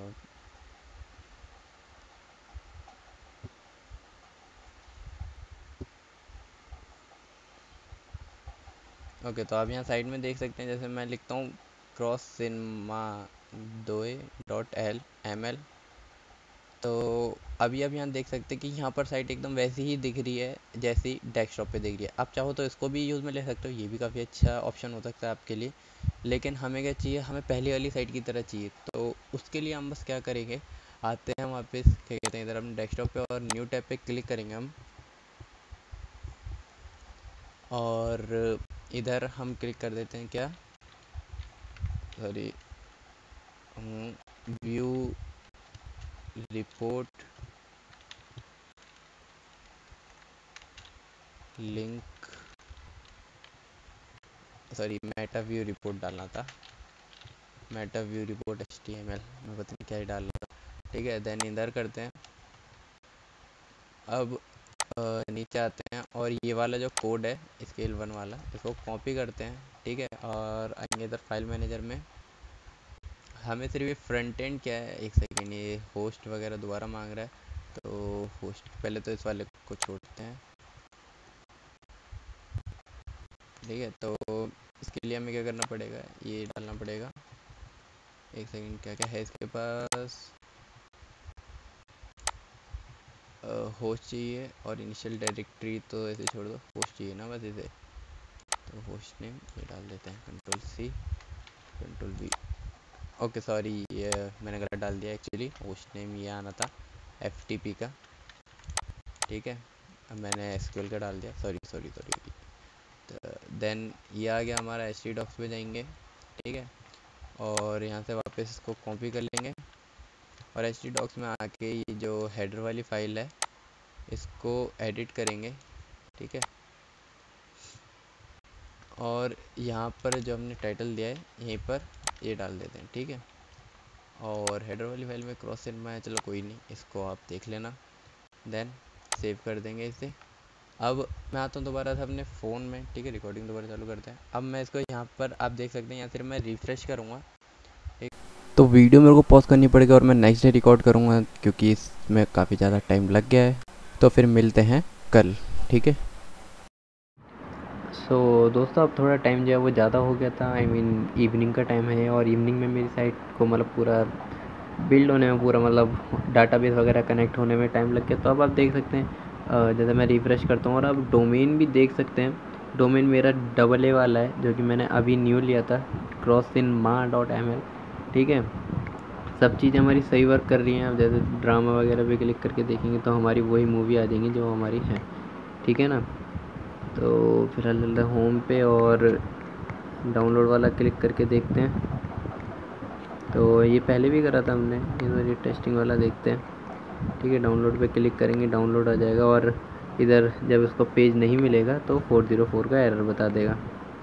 ओके, तो आप यहाँ साइड में देख सकते हैं, जैसे मैं लिखता हूँ क्रॉस सिनेमा 2.l तो अभी आप यहाँ देख सकते हैं कि यहाँ पर साइट एकदम वैसी ही दिख रही है जैसी डेस्कटॉप पे दिख रही है। आप चाहो तो इसको भी यूज़ में ले सकते हो, ये भी काफ़ी अच्छा ऑप्शन हो सकता है आपके लिए। लेकिन हमें क्या चाहिए, हमें पहली वाली साइट की तरह चाहिए, तो उसके लिए हम बस क्या करेंगे, आते हैं वापस, क्या कहते हैं, इधर हम डेस्कटॉप पे और न्यू टैब पे क्लिक करेंगे हम, और इधर हम क्लिक कर देते हैं क्या, sorry, view report link, sorry meta view report डालना था, मेटा व्यू रिपोर्ट HTML, मैं पता नहीं क्या ही डाल रहा था, ठीक है। देन इधर करते हैं, अब नीचे आते हैं और ये वाला जो कोड है स्केल 1 वाला, इसको कॉपी करते हैं, ठीक है। और आएंगे इधर फाइल मैनेजर में, हमें सिर्फ ये फ्रंट एंड क्या है, एक सेकेंड, ये होस्ट वगैरह दोबारा मांग रहा है, तो होस्ट पहले तो इस वाले को छोड़ते हैं, ठीक है। तो इसके लिए हमें क्या करना पड़ेगा, ये डालना पड़ेगा, एक सेकेंड, क्या क्या है इसके पास, होस्ट चाहिए और इनिशियल डायरेक्टरी तो ऐसे छोड़ दो, होस्ट चाहिए ना बस इसे, तो होस्ट नेम ये डाल देते हैं, Ctrl+C Ctrl+V, ओके सॉरी ये मैंने गलत डाल दिया एक्चुअली, होस्ट नेम ये आना था FTP का, ठीक है। अब मैंने SQL का डाल दिया, सॉरी सॉरी सॉरी। तो देन ये आ गया हमारा htdocs पे जाएंगे, ठीक है। और यहाँ से वापस इसको कॉपी कर लेंगे, और htdocs में आके ये जो हेडर वाली फाइल है इसको एडिट करेंगे, ठीक है। और यहाँ पर जो हमने टाइटल दिया है यहीं पर ये डाल देते हैं, ठीक है। और हेडर वाली फाइल में क्रॉस सिनेमा है, चलो कोई नहीं, इसको आप देख लेना। देन सेव कर देंगे इसे। अब मैं आता हूँ दोबारा से अपने फ़ोन में, ठीक है, रिकॉर्डिंग दोबारा चालू करते हैं। अब मैं इसको यहाँ पर आप देख सकते हैं, यहाँ सिर्फ मैं रिफ़्रेश करूँगा, ठीक। तो वीडियो मेरे को पॉज करनी पड़ेगी और मैं नेक्स्ट डे रिकॉर्ड करूँगा क्योंकि इसमें काफ़ी ज़्यादा टाइम लग गया है। तो फिर मिलते हैं कल, ठीक है। सो दोस्तों, अब थोड़ा टाइम जो है वो ज़्यादा हो गया था, आई मीन इवनिंग का टाइम है, और इवनिंग में मेरी साइट को मतलब पूरा बिल्ड होने में, पूरा मतलब डाटाबेस वगैरह कनेक्ट होने में टाइम लग गया। तो अब आप देख सकते हैं, जैसे मैं रिफ़्रेश करता हूँ, और अब डोमेन भी देख सकते हैं, डोमेन मेरा AA वाला है जो कि मैंने अभी न्यू लिया था, crossinma.ml, ठीक है। सब चीज़ें हमारी सही वर्क कर रही हैं। अब जैसे ड्रामा वगैरह पे क्लिक करके देखेंगे तो हमारी वही मूवी आ जाएंगी जो हमारी है, ठीक है ना। तो फिलहाल चलते हैं होम पे और डाउनलोड वाला क्लिक करके देखते हैं। तो ये पहले भी करा था हमने, इस बार ये टेस्टिंग वाला देखते हैं, ठीक है। डाउनलोड पे क्लिक करेंगे, डाउनलोड आ जाएगा, और इधर जब इसको पेज नहीं मिलेगा तो 404 का एरर बता देगा।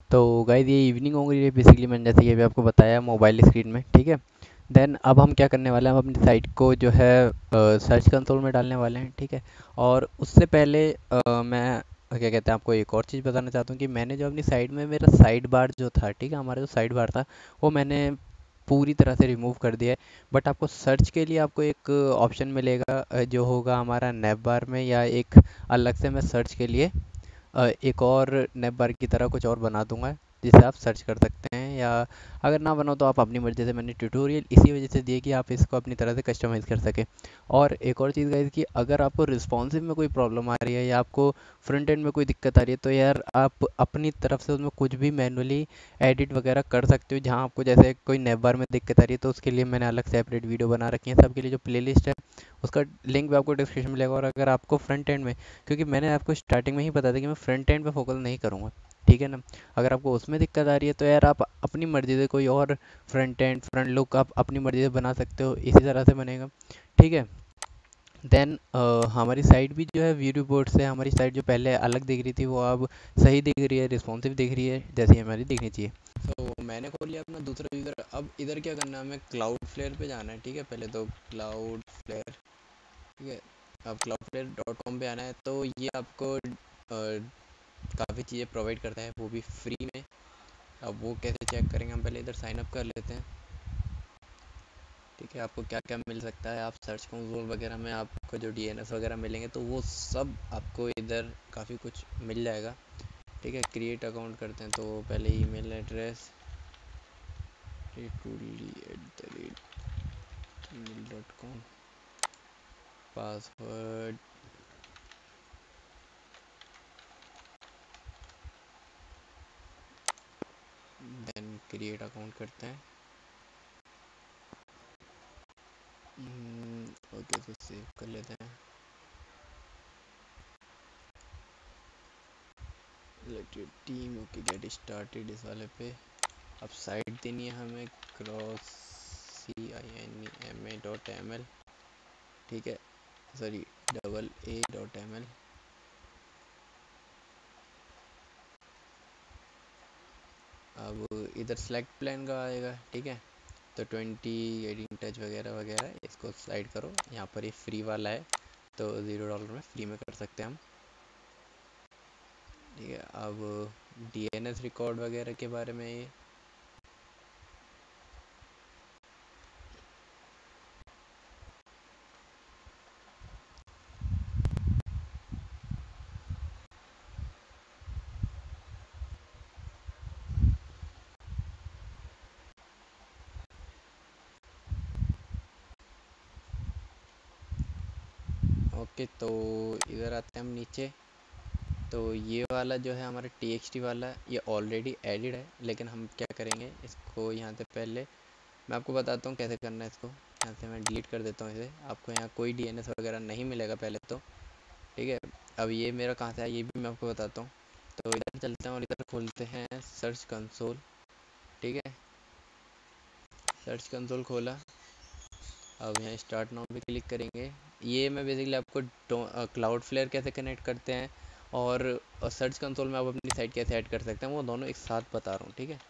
तो गाइस ये इवनिंग हो गई है बेसिकली, मैंने जैसे कि अभी आपको बताया मोबाइल स्क्रीन में, ठीक है। देन अब हम क्या करने वाले हैं, हम अपनी साइट को जो है सर्च कंसोल में डालने वाले हैं, ठीक है। और उससे पहले मैं क्या कहते हैं, आपको एक और चीज़ बताना चाहता हूँ कि मैंने जो अपनी साइड में मेरा साइड बार जो था, ठीक है, हमारा जो साइड बार था वो मैंने पूरी तरह से रिमूव कर दिया है। बट आपको सर्च के लिए आपको एक ऑप्शन मिलेगा जो होगा हमारा नैप बार में, या एक अलग से मैं सर्च के लिए एक और नैप बार की तरह कुछ और बना दूंगा जिसे आप सर्च कर सकते हैं, या अगर ना बनाओ तो आप अपनी मर्जी से, मैंने ट्यूटोरियल इसी वजह से दिए कि आप इसको अपनी तरह से कस्टमाइज़ कर सकें। और एक और चीज़ गाइस कि अगर आपको रिस्पॉन्सिव में कोई प्रॉब्लम आ रही है या आपको फ्रंट एंड में कोई दिक्कत आ रही है, तो यार आप अपनी तरफ से उसमें कुछ भी मैनुअली एडिट वगैरह कर सकते हो। जहाँ आपको जैसे कोई नैप बार में दिक्कत आ रही है तो उसके लिए मैंने अलग सेपरेट वीडियो बना रखी है, सबके लिए जो प्लेलिस्ट है उसका लिंक भी आपको डिस्क्रिप्शन में मिलेगा। और अगर आपको फ्रंट एंड में, क्योंकि मैंने आपको स्टार्टिंग में ही बता दिया कि मैं फ्रंट एंड पे फोकस नहीं करूँगा, ठीक है ना। अगर आपको उसमें दिक्कत आ रही है तो यार आप अपनी मर्ज़ी से कोई और फ्रंट एंड फ्रंट लुक आप अपनी मर्ज़ी से बना सकते हो, इसी तरह से बनेगा, ठीक है। देन हमारी साइट भी जो है व्यू रिपोर्ट से, हमारी साइट जो पहले अलग दिख रही थी वो अब सही दिख रही है, रिस्पॉन्सिव दिख रही है जैसी हमारी दिखनी चाहिए। तो मैंने खोल लिया अपना दूसरा यूज़र। अब इधर क्या करना है, हमें क्लाउड फ्लेयर पे जाना है, ठीक है। पहले तो क्लाउड फ्लेयर, ठीक है। अब cloudflare.com पे आना है। तो ये आपको काफ़ी चीज़ें प्रोवाइड करता है, वो भी फ्री में। अब वो कैसे चेक करेंगे, हम पहले इधर साइन अप कर लेते हैं, ठीक है। आपको क्या क्या मिल सकता है, आप सर्च कंसोल वगैरह में आपको जो डीएनएस वगैरह मिलेंगे तो वो सब आपको इधर काफ़ी कुछ मिल जाएगा, ठीक है। क्रिएट अकाउंट करते हैं, तो पहले email address retuli@gmail.com, password, then create account करते हैं। ओके, तो सेव कर लेते हैं। Let your team, okay, get started इस वाले पे। अब साइट देनी है हमें क्रॉस CINEMA.ml, ठीक है, सॉरी AA.ml। अब इधर सेलेक्ट प्लान का आएगा, ठीक है। तो 20 एडिंग टच वगैरह वगैरह इसको साइड करो। यहाँ पर ये फ्री वाला है तो $0 में फ्री में कर सकते हैं हम, ठीक है। अब DNS रिकॉर्ड वगैरह के बारे में ये, ओके। तो इधर आते हैं हम नीचे। तो ये वाला जो है हमारा TXT वाला, ये ऑलरेडी एडिड है, लेकिन हम क्या करेंगे, इसको यहाँ से पहले मैं आपको बताता हूँ कैसे करना है इसको। यहाँ से मैं डिलीट कर देता हूँ इसे। आपको यहाँ कोई DNS वगैरह नहीं मिलेगा पहले तो, ठीक है। अब ये मेरा कहाँ से आया ये भी मैं आपको बताता हूँ। तो इधर चलते हैं और इधर खोलते हैं सर्च कंसोल, ठीक है। सर्च कंसोल खोला। अब यहाँ स्टार्ट नाउ पे क्लिक करेंगे। ये मैं बेसिकली आपको क्लाउड फ्लेयर कैसे कनेक्ट करते हैं और सर्च कंसोल में आप अपनी साइट कैसे ऐड कर सकते हैं वो दोनों एक साथ बता रहा हूँ, ठीक है।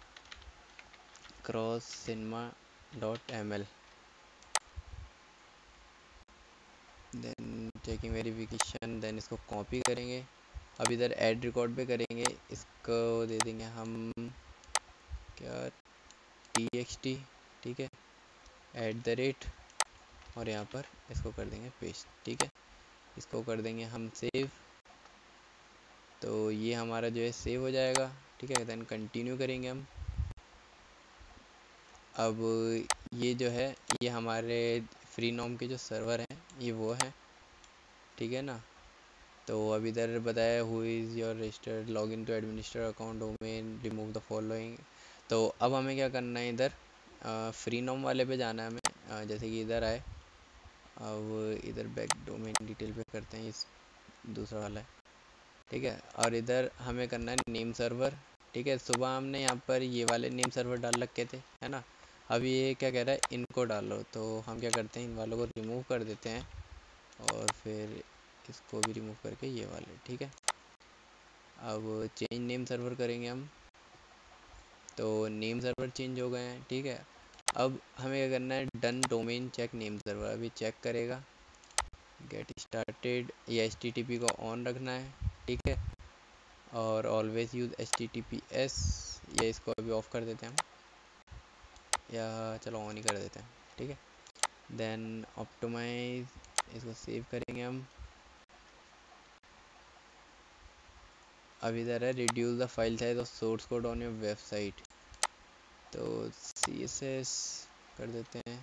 crosscinema.ml, then checking verification, then इसको कॉपी करेंगे। अब इधर ऐड रिकॉर्ड पे करेंगे, इसको दे देंगे हम क्या, TXT, ठीक है, @ और यहाँ पर इसको कर देंगे पेस्ट, ठीक है। इसको कर देंगे हम सेव। तो ये हमारा जो है सेव हो जाएगा, ठीक है। देन कंटिन्यू करेंगे हम। अब ये जो है ये हमारे फ्री नॉम के जो सर्वर हैं ये वो हैं, ठीक है ना। तो अब इधर बताया who is your registered log in to administer account domain remove the following. तो अब हमें क्या करना है, इधर फ्री नॉम वाले पे जाना है हमें। जैसे कि इधर आए, अब इधर बैक डोमेन डिटेल पे करते हैं, इस दूसरा वाला है, ठीक है। और इधर हमें करना है नेम सर्वर, ठीक है। सुबह हमने यहाँ पर ये वाले नेम सर्वर डाल रखे थे, है ना। अब ये क्या कह रहा है, इनको डालो। तो हम क्या करते हैं, इन वालों को रिमूव कर देते हैं और फिर इसको भी रिमूव करके ये वाले, ठीक है। अब चेंज नेम सर्वर करेंगे हम। तो नेम सर्वर चेंज हो गए हैं, ठीक है। अब हमें क्या करना है, done domain check name server, अभी चेक करेगा। गेट स्टार्टेड, ये एच को ऑन रखना है, ठीक है। और ऑलवेज यूज HTTPS, ये इसको अभी ऑफ कर देते हैं हम, या चलो ऑन ही कर देते हैं, ठीक है। देन ऑप्टिमाइज, इसको सेव करेंगे हम। अब इधर है reduce the file size of source code on your website, तो CSS कर देते हैं,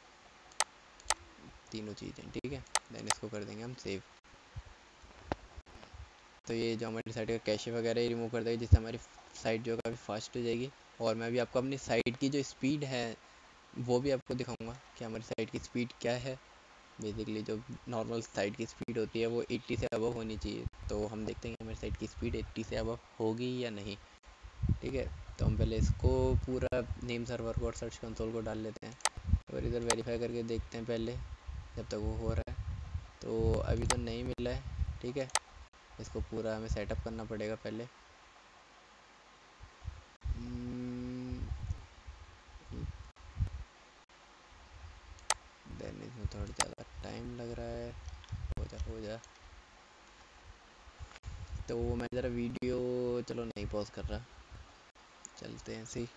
तीनों चीज़ें, ठीक है। देन इसको कर देंगे हम सेव। तो ये जो हमारी साइट का कैशे वगैरह ही रिमूव कर देगा, जिससे हमारी साइट जो है काफ़ी फास्ट हो जाएगी। और मैं भी आपको अपनी साइट की जो स्पीड है वो भी आपको दिखाऊंगा कि हमारी साइट की स्पीड क्या है। बेसिकली जो नॉर्मल साइट की स्पीड होती है वो 80 से अबव होनी चाहिए, तो हम देखते हैं कि हमारी साइट की स्पीड 80 से अबव होगी या नहीं, ठीक है। तो हम पहले इसको पूरा नेम सर्वर को और सर्च कंसोल को डाल लेते हैं और इधर वेरीफाई करके देखते हैं पहले, जब तक वो हो रहा है। तो अभी तो नहीं मिला है, ठीक है। इसको पूरा हमें सेटअप करना पड़ेगा पहले। देन इसमें थोड़ा ज़्यादा टाइम लग रहा है, हो जा। तो मैं ज़रा वीडियो चलो नहीं पॉज कर रहा, चलते हैं ऐसे ही।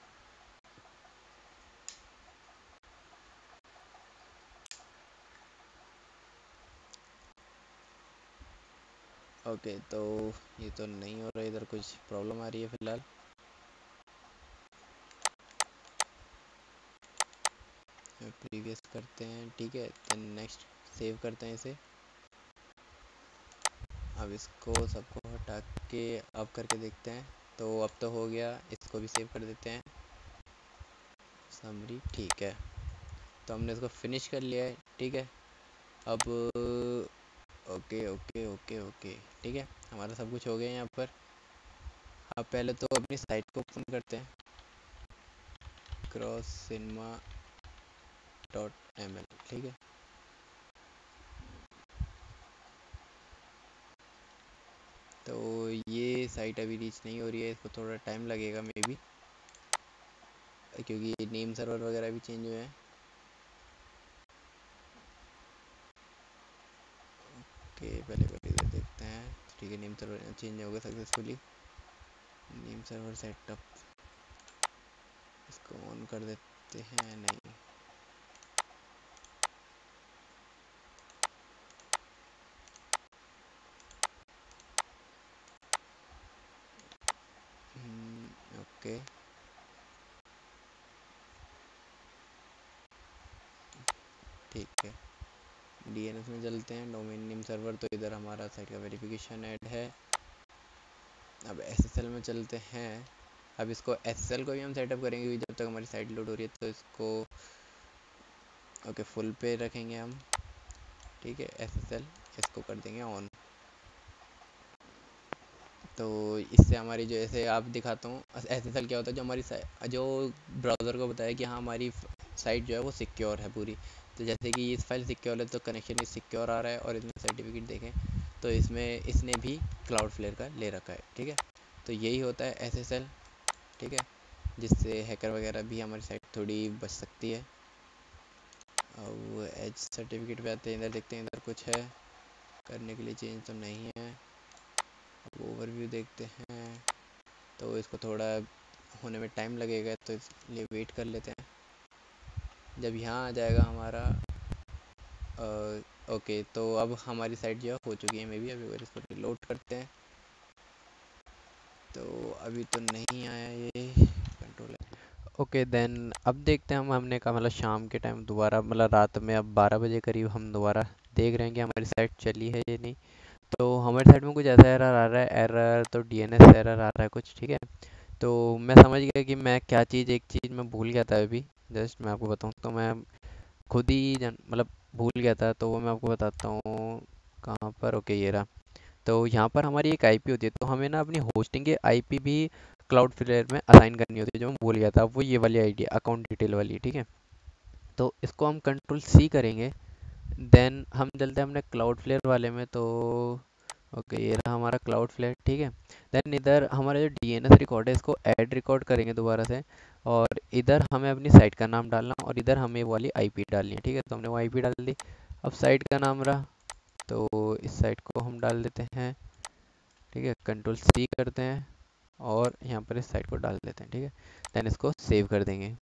ओके, तो ये तो नहीं हो रहा, इधर कुछ प्रॉब्लम आ रही है फ़िलहाल। प्रीवियस करते हैं, ठीक है। देन नेक्स्ट सेव करते हैं इसे। अब इसको सबको हटा के अब करके देखते हैं, तो अब तो हो गया, इसको भी सेव कर देते हैं। समरी, ठीक है। तो हमने इसको फिनिश कर लिया है, ठीक है। अब ओके ओके ओके ओके, ठीक है, हमारा सब कुछ हो गया यहाँ पर। अब पहले तो अपनी साइट को ओपन करते हैं, crosscinema.ml, ठीक है। तो ये साइट अभी रीच नहीं हो रही है, इसको थोड़ा टाइम लगेगा मे बी, क्योंकि नेम सर्वर वगैरह भी चेंज हुए हैं। ओके, पहले इधर देखते हैं, ठीक है। नेम सर्वर चेंज हो गया सक्सेसफुली। नेम सर्वर सेटअप, इसको ऑन कर देते हैं, नहीं। ओके, ठीक है। DNS में चलते हैं, डोमेन नेम सर्वर, तो इधर हमारा साइट का वेरिफिकेशन ऐड है। अब SSL में चलते हैं। अब इसको SSL को भी हम सेटअप करेंगे, क्योंकि जब तक हमारी साइट लोड हो रही है, तो इसको ओके फुल पे रखेंगे हम, ठीक है। SSL इसको कर देंगे ऑन। तो इससे हमारी जो, ऐसे आप दिखाता हूँ SSL क्या होता है, जो हमारी जो ब्राउज़र को बताया कि हाँ हमारी साइट जो है वो सिक्योर है पूरी। तो जैसे कि इस फाइल सिक्योर है, तो कनेक्शन इस सिक्योर आ रहा है, और इसमें सर्टिफिकेट देखें तो इसमें इसने भी क्लाउडफ्लेयर का ले रखा है, ठीक है। तो यही होता है SSL, ठीक है, जिससे हैकर वगैरह भी हमारी साइट थोड़ी बच सकती है। और एज सर्टिफिकेट पे आते हैं, इधर देखते हैं, इधर कुछ है करने के लिए, चेंज तो नहीं है। ओवरव्यू देखते हैं, तो इसको थोड़ा होने में टाइम लगेगा, तो इसलिए वेट कर लेते हैं। जब यहाँ आ जाएगा हमारा ओके, तो अब हमारी साइट जो है हो चुकी है मे बी। अभी अगर इसको रिलोड करते हैं, तो अभी तो नहीं आया ये कंट्रोल। ओके, देन अब देखते हैं हमने कहा मतलब शाम के टाइम दोबारा, मतलब रात में अब 12 बजे करीब हम दोबारा देख रहे हैं कि हमारी साइट चली है या नहीं। तो हमारी साइट में कुछ ऐसा एरर आ रहा है, एरर तो DNS एरर आ रहा है कुछ, ठीक है। तो मैं समझ गया कि मैं क्या चीज़, एक चीज़ मैं भूल गया था अभी, जस्ट मैं आपको बताऊँ तो मैं खुद ही मतलब भूल गया था, तो वो मैं आपको बताता हूँ। कहाँ पर, ओके ये रहा। तो यहाँ पर हमारी एक आईपी होती है, तो हमें ना अपनी होस्टिंग की आईपी भी क्लाउड फ्लेयर में असाइन करनी होती है, जो मैं भूल गया था, वो ये वाली आईडी अकाउंट डिटेल वाली, ठीक है। तो इसको हम कंट्रोल C करेंगे। देन हम चलते हैं हमने क्लाउड फ्लेयर वाले में, तो ओके, ये रहा हमारा क्लाउड फ्लेट, ठीक है। देन इधर हमारा जो डीएनएस रिकॉर्ड है इसको ऐड रिकॉर्ड करेंगे दोबारा से, और इधर हमें अपनी साइट का नाम डालना और इधर हमें वो वाली आईपी डालनी है, ठीक है। तो हमने वो आईपी डाल दी। अब साइट का नाम रहा, तो इस साइट को हम डाल देते हैं, ठीक है। कंट्रोल सी करते हैं और यहाँ पर इस साइट को डाल देते हैं, ठीक है। देन इसको सेव कर देंगे।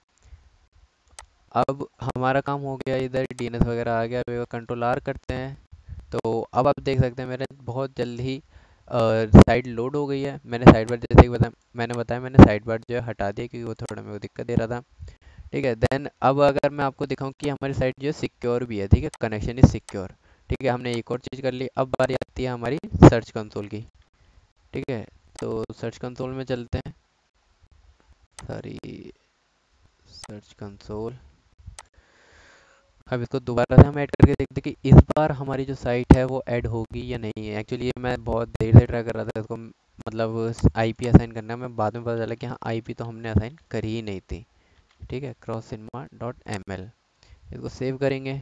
अब हमारा काम हो गया, इधर डीएनएस वगैरह आ गया। अब कंट्रोल आर करते हैं, तो अब आप देख सकते हैं मेरे बहुत जल्द ही साइट लोड हो गई है। मैंने साइड बार जैसे कि बताया मैंने साइड बार जो है हटा दिया क्योंकि वो थोड़ा मेरे को दिक्कत दे रहा था, ठीक है। देन अब अगर मैं आपको दिखाऊं कि हमारी साइट जो है सिक्योर भी है, ठीक है, कनेक्शन इज सिक्योर, ठीक है। हमने एक और चीज़ कर ली। अब बारी आती है हमारी सर्च कंसोल की, ठीक है। तो सर्च कंसोल में चलते हैं, सॉरी, सर्च कंसोल। अब इसको दोबारा से हम ऐड करके देखते हैं कि इस बार हमारी जो साइट है वो ऐड होगी या नहीं है। एक्चुअली ये मैं बहुत देर से ट्राई कर रहा था इसको, मतलब आईपी असाइन करना है। मैं बाद में पता चला कि हाँ आईपी तो हमने असाइन करी ही नहीं थी, ठीक है। crosscinema.ml, इसको सेव करेंगे।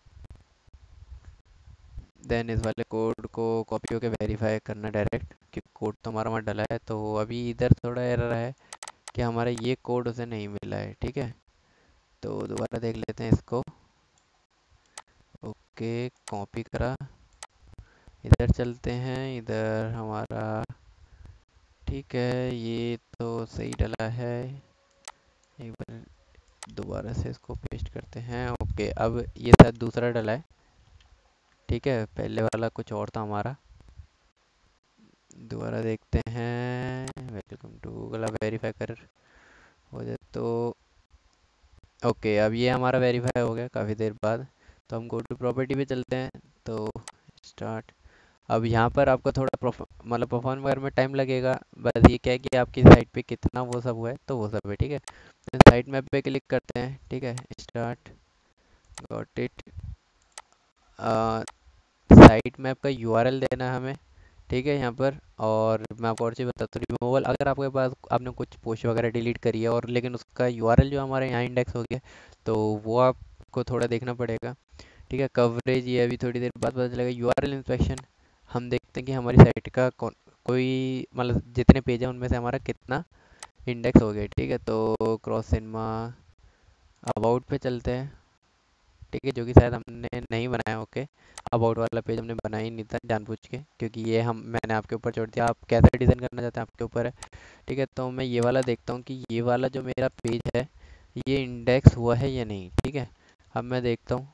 देन इस वाले कोड को कॉपी होकर वेरीफाई करना डायरेक्ट, क्योंकि कोड तो हमारा वहाँ डला है। तो अभी इधर थोड़ा एरर है कि हमारा ये कोड उसे नहीं मिला है, ठीक है। तो दोबारा देख लेते हैं इसको। ओके, कॉपी करा, इधर चलते हैं, इधर हमारा, ठीक है, ये तो सही डला है। एक बार दोबारा से इसको पेस्ट करते हैं। ओके, अब ये शायद दूसरा डला है, ठीक है। पहले वाला कुछ और था हमारा। दोबारा देखते हैं, वेलकम टू गूगल, अब वेरीफाई कर हो जाए तो। ओके, अब ये हमारा वेरीफाई हो गया काफ़ी देर बाद। तो हम गो टू प्रॉपर्टी पे चलते हैं, तो स्टार्ट। अब यहाँ पर आपको थोड़ा मतलब परफॉर्म वगैरह में टाइम लगेगा। बस ये क्या है कि आपकी साइट पे कितना वो सब हुआ है, तो वो सब है, ठीक है। साइट मैप पे क्लिक करते हैं, ठीक है। Start, got it. Site map का यूआरएल देना है हमें, ठीक है, यहाँ पर। और मैं आपको और चीज़ बताता हूँ, रिमूवल, अगर आपके पास आपने कुछ पोस्ट वगैरह डिलीट करी है और लेकिन उसका यूआरएल जो हमारे यहाँ इंडेक्स हो गया, तो वो आपको थोड़ा देखना पड़ेगा, ठीक है। कवरेज ये अभी थोड़ी देर बाद पता चलेगा। यूआरएल इंस्पेक्शन, हम देखते हैं कि हमारी साइट का कोई मतलब जितने पेज हैं उनमें से हमारा कितना इंडेक्स हो गया, ठीक है। तो क्रॉस सिनेमा अबाउट पे चलते हैं, ठीक है, जो कि शायद हमने नहीं बनाया। ओके, अबाउट वाला पेज हमने बनाया ही नहीं था जानबूझ के, क्योंकि ये हम मैंने आपके ऊपर छोड़ दिया, आप कैसे डिज़ाइन करना चाहते हैं आपके ऊपर है, ठीक है। तो मैं ये वाला देखता हूँ कि ये वाला जो मेरा पेज है ये इंडेक्स हुआ है या नहीं, ठीक है। अब मैं देखता हूँ,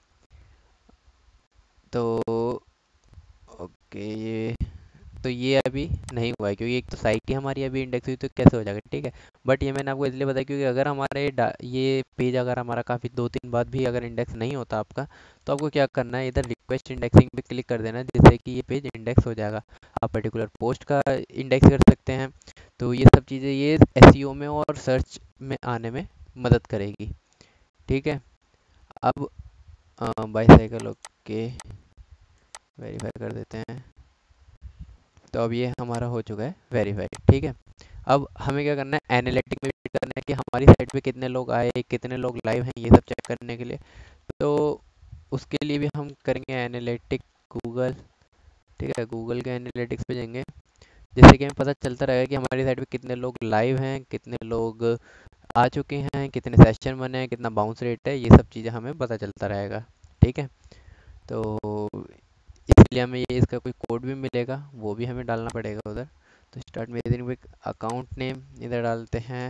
तो ओके, ये अभी नहीं हुआ है क्योंकि एक तो साइट ही हमारी अभी इंडेक्स हुई, तो कैसे हो जाएगा, ठीक है। बट ये मैंने आपको इसलिए बताया क्योंकि अगर हमारे ये पेज अगर हमारा काफ़ी 2-3 बाद भी अगर इंडेक्स नहीं होता आपका, तो आपको क्या करना है, इधर रिक्वेस्ट इंडेक्सिंग पे क्लिक कर देना है, जिससे कि ये पेज इंडेक्स हो जाएगा। आप पर्टिकुलर पोस्ट का इंडेक्स कर सकते हैं। तो ये सब चीज़ें ये एसईओ में और सर्च में आने में मदद करेगी, ठीक है। अब बाईसाइकिल, ओके, वेरीफाई कर देते हैं। तो अब ये हमारा हो चुका है वेरीफाई, ठीक है। अब हमें क्या करना है, एनालिटिक में चेक करना है कि हमारी साइट पे कितने लोग आए, कितने लोग लाइव हैं, ये सब चेक करने के लिए। तो उसके लिए भी हम करेंगे एनालिटिक गूगल, ठीक है। गूगल के एनालिटिक्स पे जाएंगे, जिससे कि हमें पता चलता रहेगा कि हमारी साइट पे कितने लोग लाइव हैं, कितने लोग आ चुके हैं, कितने सेशन बने हैं, कितना बाउंस रेट है, ये सब चीज़ें हमें पता चलता रहेगा, ठीक है। तो इसलिए हमें ये इसका कोई कोड भी मिलेगा, वो भी हमें डालना पड़ेगा उधर। तो start measuring with account name इधर डालते हैं,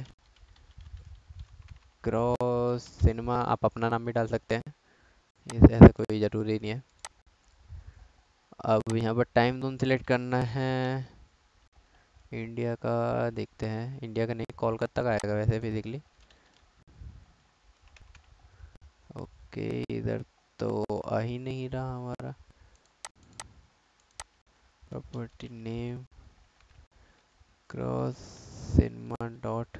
क्रॉस सिनेमा, आप अपना नाम भी डाल सकते हैं, ऐसा कोई ज़रूरी नहीं है। अब यहाँ पर टाइम जोन सिलेक्ट करना है, इंडिया का देखते हैं, इंडिया का नहीं कोलकाता का आएगा वैसे फिजिकली। ओके, इधर तो आ ही नहीं रहा हमारा property name, cross cinema dot,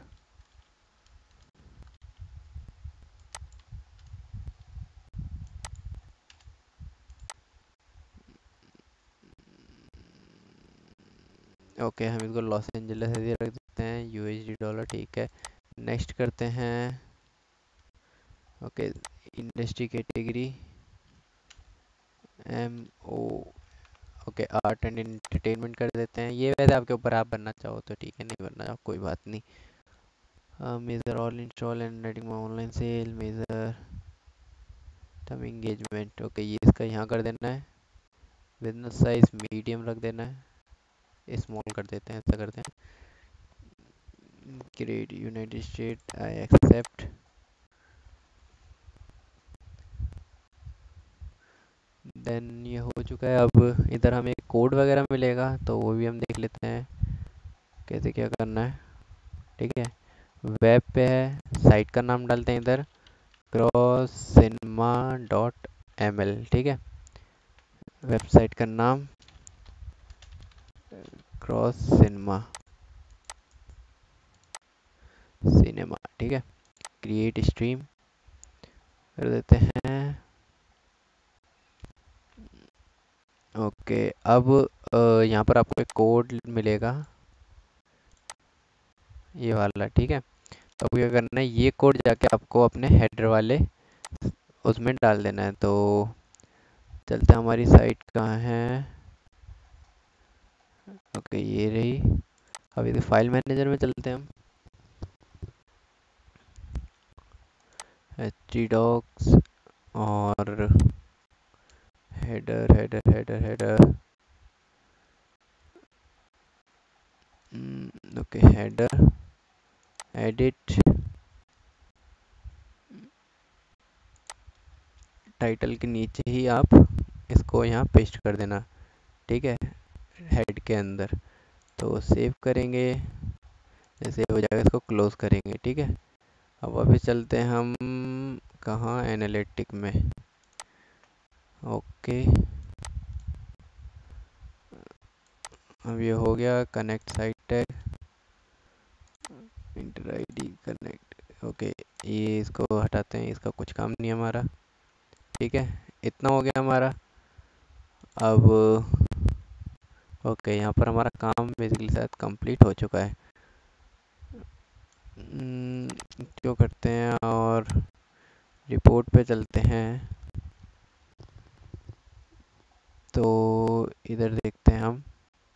okay, हम इसको लॉस एंजल्स ऐसे रख देते हैं, यूएसडी डॉलर, ठीक है। नेक्स्ट करते हैं। Okay, industry category M O okay, art and entertainment कर देते हैं। ये वैसे आपके ऊपर, आप बनना चाहो तो ठीक है, नहीं बनना चाहो कोई बात नहीं। Measure all install and rating online sale, measure term engagement. Okay, ये इसका यहाँ कर देना है। बिजनेस साइज मीडियम रख देना है, स्मॉल कर देते हैं, ऐसा करते हैं। Great United State, I accept. Then ये हो चुका है। अब इधर हमें कोड वगैरह मिलेगा तो वो भी हम देख लेते हैं कैसे क्या करना है। ठीक है, वेब पे है, साइट का नाम डालते हैं इधर crosscinema.ml। ठीक है, वेबसाइट का नाम क्रॉस सिनेमा। ठीक है, क्रिएट स्ट्रीम कर देते हैं। ओके, अब यहाँ पर आपको एक कोड मिलेगा, ये वाला। ठीक है, तो अब क्या करना है, ये कोड जाके आपको अपने हेडर वाले उसमें डाल देना है। तो चलते हैं, हमारी साइट कहाँ है। ओके, ये रही। अब इधर फाइल मैनेजर में चलते हैं हम। htdocs और header. Okay, header edit title के नीचे ही आप इसको यहाँ पेस्ट कर देना। ठीक है, हेड के अंदर। तो सेव करेंगे, जैसे हो जाएगा इसको क्लोज करेंगे। ठीक है, अब वापस चलते हैं हम कहाँ, एनालिटिक में। ओके, अब ये हो गया connect site tag, enter ID connect. Okay, ये इसको हटाते हैं, इसका कुछ काम नहीं है हमारा। ठीक है, इतना हो गया हमारा। अब ओके, यहाँ पर हमारा काम बेसिकली शायद कंप्लीट हो चुका है। क्यों करते हैं और रिपोर्ट पे चलते हैं। तो इधर देखते हैं हम,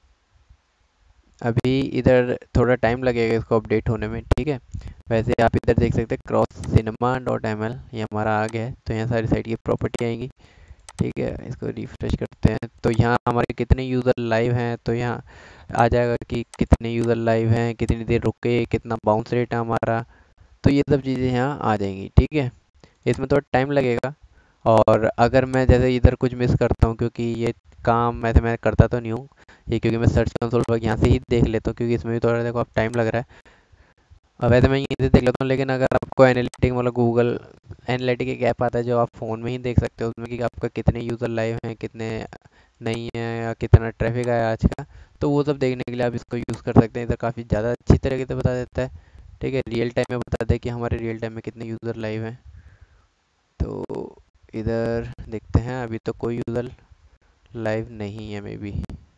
अभी इधर थोड़ा टाइम लगेगा इसको अपडेट होने में। ठीक है, वैसे आप इधर देख सकते हैं crosscinema.ml, ये हमारा आ गया है। तो यहाँ सारी साइट की प्रॉपर्टी आएंगी। ठीक है, इसको रिफ्रेश करते हैं तो यहाँ हमारे कितने यूज़र लाइव हैं, तो यहाँ आ जाएगा कि कितने यूज़र लाइव हैं, कितनी देर रुके, कितना बाउंस रेट है हमारा। तो ये सब चीज़ें यहाँ आ जाएंगी। ठीक है, इसमें थोड़ा टाइम लगेगा। और अगर मैं जैसे इधर कुछ मिस करता हूँ, क्योंकि ये काम वैसे मैं करता तो नहीं हूँ ये, क्योंकि मैं सर्च कंसोल पर यहाँ से ही देख लेता हूँ, क्योंकि इसमें भी थोड़ा देखो अब टाइम लग रहा है। अब वैसे मैं यहीं से देख लेता हूँ, लेकिन अगर आपको एनालिटिक मतलब गूगल एनालिटिक एक ऐप आता है जो आप फ़ोन में ही देख सकते हो, उसमें कि आपका कितने यूज़र लाइव हैं, कितने नहीं है, या कितना ट्रैफिक आया आज का। तो वो सब देखने के लिए आप इसको यूज़ कर सकते हैं। इधर काफ़ी ज़्यादा अच्छी तरीके से बता देता है। ठीक है, रियल टाइम में बता दे कि हमारे रियल टाइम में कितने यूज़र लाइव हैं। तो इधर देखते हैं, अभी तो कोई यूज़र लाइव नहीं है मे बी।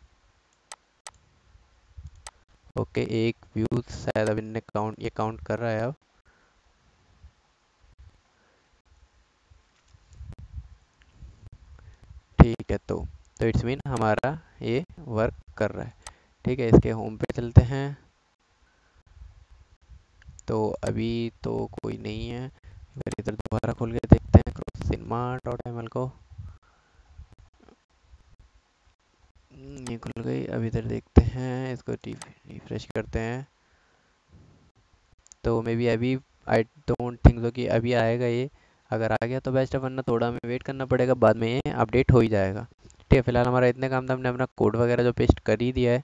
ओके, एक व्यू शायद अब इनने काउंट, ये काउंट कर रहा है अब। ठीक है, तो इट्स मीन हमारा ये वर्क कर रहा है। ठीक है, इसके होम पे चलते हैं। तो अभी तो कोई नहीं है। अगर इधर दोबारा खोल के देखते हैं crosscinema.ml को, ये खुल गई। अब इधर देखते हैं, इसको रिफ्रेश करते हैं। तो मे बी अभी, आई डोंट थिंक सो कि अभी आएगा ये। अगर आ गया तो बेस्ट है, वरना थोड़ा हमें वेट करना पड़ेगा, बाद में ये अपडेट हो ही जाएगा। ठीक है, फिलहाल हमारा इतने काम था, हमने अपना कोड वगैरह जो पेस्ट कर ही दिया है।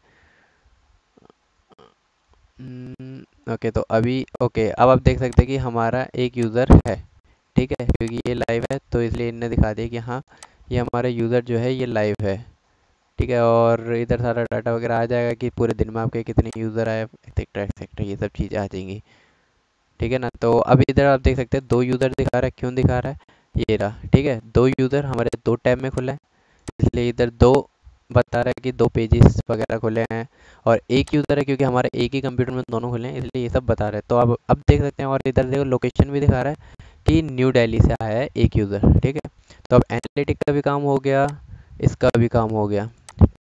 ओके, तो अभी ओके, अब आप देख सकते हैं कि हमारा एक यूज़र है। ठीक है, क्योंकि ये लाइव है तो इसलिए इनने दिखा दिया कि हाँ, ये हमारा यूज़र जो है ये लाइव है। ठीक है, और इधर सारा डाटा वगैरह आ जाएगा कि पूरे दिन में आपके कितने यूज़र आए, एक्सेट्रा एक्सेट्रा, ये सब चीज़ें आ जाएंगी। ठीक है ना, तो अब इधर आप देख सकते हैं 2 यूज़र दिखा रहा है। क्यों दिखा रहा है, ये रहा। ठीक है, 2 यूज़र हमारे 2 टैब में खुला है, इसलिए इधर 2 बता रहा है कि 2 पेजेस वगैरह खुले हैं। और एक यूज़र है क्योंकि हमारे एक ही कंप्यूटर में दोनों खुले हैं, इसलिए ये सब बता रहे हैं। तो अब देख सकते हैं, और इधर देखो लोकेशन भी दिखा रहा है कि न्यू दिल्ली से आया है एक यूज़र। ठीक है, तो अब एनालिटिक का भी काम हो गया, इसका भी काम हो गया। ठीक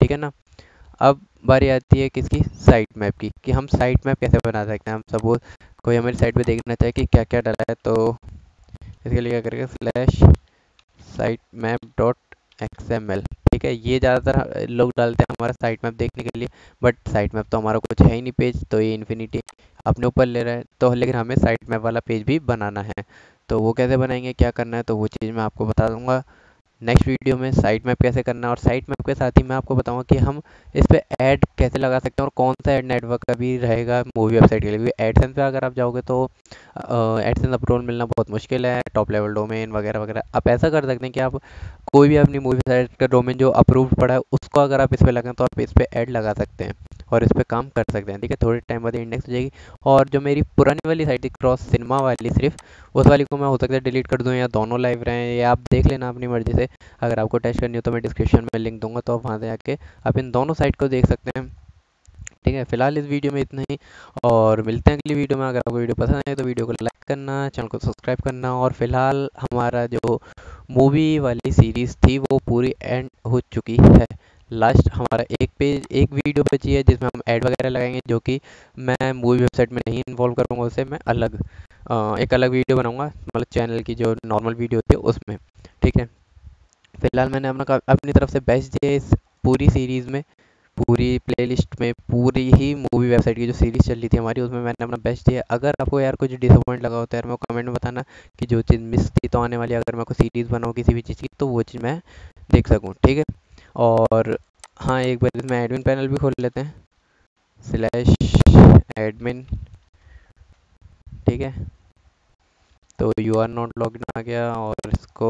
ठीक है ना। अब बारी आती है किसकी, साइट मैप की, कि हम साइट मैप कैसे बना सकते हैं। हम सपोज कोई हमारी साइट पे देखना चाहे कि क्या क्या डाला है, तो इसके लिए क्या करेंगे, slash site map dot XML। ठीक है, ये ज़्यादातर लोग डालते हैं हमारा साइट मैप देखने के लिए, बट साइट मैप तो हमारा कुछ है ही नहीं पेज, तो ये इन्फिनिटी अपने ऊपर ले रहा है। तो लेकिन हमें साइट मैप वाला पेज भी बनाना है, तो वो कैसे बनाएंगे, क्या करना है, तो वो चीज़ मैं आपको बता दूंगा नेक्स्ट वीडियो में, साइट मैप कैसे करना है। और साइट मैप के साथ ही मैं आपको बताऊंगा कि हम इस पे ऐड कैसे लगा सकते हैं और कौन सा ऐड नेटवर्क अभी रहेगा मूवी वेबसाइट के लिए। क्योंकि एडसेंस पे अगर आप जाओगे तो एडसेंस अप्रूवल मिलना बहुत मुश्किल है, टॉप लेवल डोमेन वगैरह वगैरह। आप ऐसा कर सकते हैं कि आप कोई भी अपनी मूवी वेबसाइट का डोमेन जो अप्रूव्ड पड़ा है उसको अगर आप इस पे लगाएं तो आप इस पे ऐड लगा सकते हैं और इस पे काम कर सकते हैं। ठीक है, थोड़े टाइम बाद इंडेक्स हो जाएगी। और जो मेरी पुरानी वाली साइट थी क्रॉस सिनेमा वाली, सिर्फ उस वाली को मैं हो सकता है डिलीट कर दूं, या दोनों लाइव रहें, या आप देख लेना अपनी मर्जी से। अगर आपको टेस्ट करनी हो तो मैं डिस्क्रिप्शन में लिंक दूंगा, तो आप वहाँ से आके आप इन दोनों साइट को देख सकते हैं। ठीक है, फिलहाल इस वीडियो में इतना ही, और मिलते हैं अगली वीडियो में। अगर आपको वीडियो पसंद आए तो वीडियो को लाइक करना, चैनल को सब्सक्राइब करना। और फिलहाल हमारा जो मूवी वाली सीरीज़ थी वो पूरी एंड हो चुकी है। लास्ट हमारा एक पेज, एक वीडियो बची है जिसमें हम ऐड वगैरह लगाएंगे, जो कि मैं मूवी वेबसाइट में नहीं इन्वॉल्व करूँगा, उसे मैं अलग एक अलग वीडियो बनाऊंगा, मतलब चैनल की जो नॉर्मल वीडियो होती है उसमें। ठीक है, फिलहाल मैंने अपनी तरफ से बेस्ट दिया इस पूरी सीरीज़ में, पूरी प्लेलिस्ट में, पूरी ही मूवी वेबसाइट की जो सीरीज़ चल रही थी हमारी उसमें मैंने अपना बेस्ट दिया। अगर आपको यार कुछ डिसअपॉइंट लगा होता है यार, मैं कमेंट में बताना कि जो चीज़ मिस थी तो आने वाली अगर मैं कोई सीरीज़ बनाऊँ किसी भी चीज़ की तो वो चीज़ मैं देख सकूँ। ठीक है, और हाँ, एक बार इसमें एडमिन पैनल भी खोल लेते हैं, स्लैश एडमिन। ठीक है, तो यू आर नॉट लॉगिन आ गया, और इसको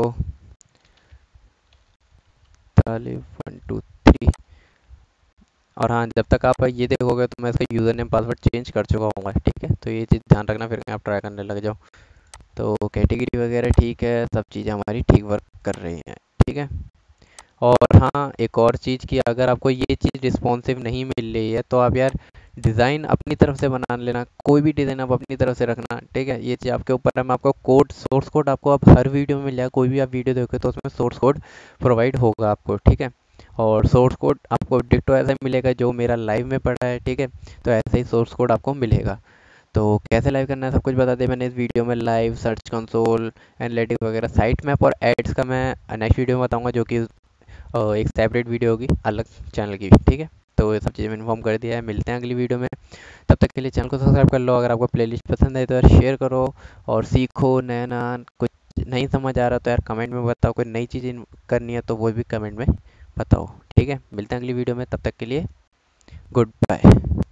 1 2 3। और हाँ, जब तक आप ये देखोगे तो मैं इसका यूज़र नेम पासवर्ड चेंज कर चुका हूँ। ठीक है, तो ये चीज़ ध्यान रखना फिर आप ट्राई करने लग जाओ। तो कैटेगरी वगैरह ठीक है, सब चीज़ें हमारी ठीक वर्क कर रही हैं। ठीक है, और हाँ, एक और चीज़ कि अगर आपको ये चीज़ रिस्पॉन्सिव नहीं मिल रही है तो आप यार डिज़ाइन अपनी तरफ से बना लेना, कोई भी डिज़ाइन आप अपनी तरफ से रखना। ठीक है, ये चीज़ आपके ऊपर है। मैं आपको कोड, सोर्स कोड आपको अब हर वीडियो में मिल जाएगा, कोई भी आप वीडियो देखोगे तो उसमें सोर्स कोड प्रोवाइड होगा आपको। ठीक है, और सोर्स कोड आपको डिक्टो ऐसा ही मिलेगा जो मेरा लाइव में पड़ा है। ठीक है, तो ऐसे ही सोर्स कोड आपको मिलेगा। तो कैसे लाइव करना है सब कुछ बता दिया मैंने इस वीडियो में। लाइव, सर्च कंसोल, एनालिटिक्स वगैरह, साइट मैप और एड्स का मैं नेक्स्ट वीडियो में बताऊंगा, जो कि एक सेपरेट वीडियो होगी अलग चैनल की। ठीक है, तो ये सब चीज़ें मैंने इन्फॉर्म कर दिया है। मिलते हैं अगली वीडियो में, तब तक के लिए चैनल को सब्सक्राइब कर लो। अगर आपको प्लेलिस्ट पसंद है तो यार शेयर करो और सीखो नया नया। कुछ नहीं समझ आ रहा तो यार कमेंट में बताओ, कोई नई चीज़ करनी है तो वो भी कमेंट में बताओ। ठीक है, मिलते हैं अगली वीडियो में, तब तक के लिए गुड बाय।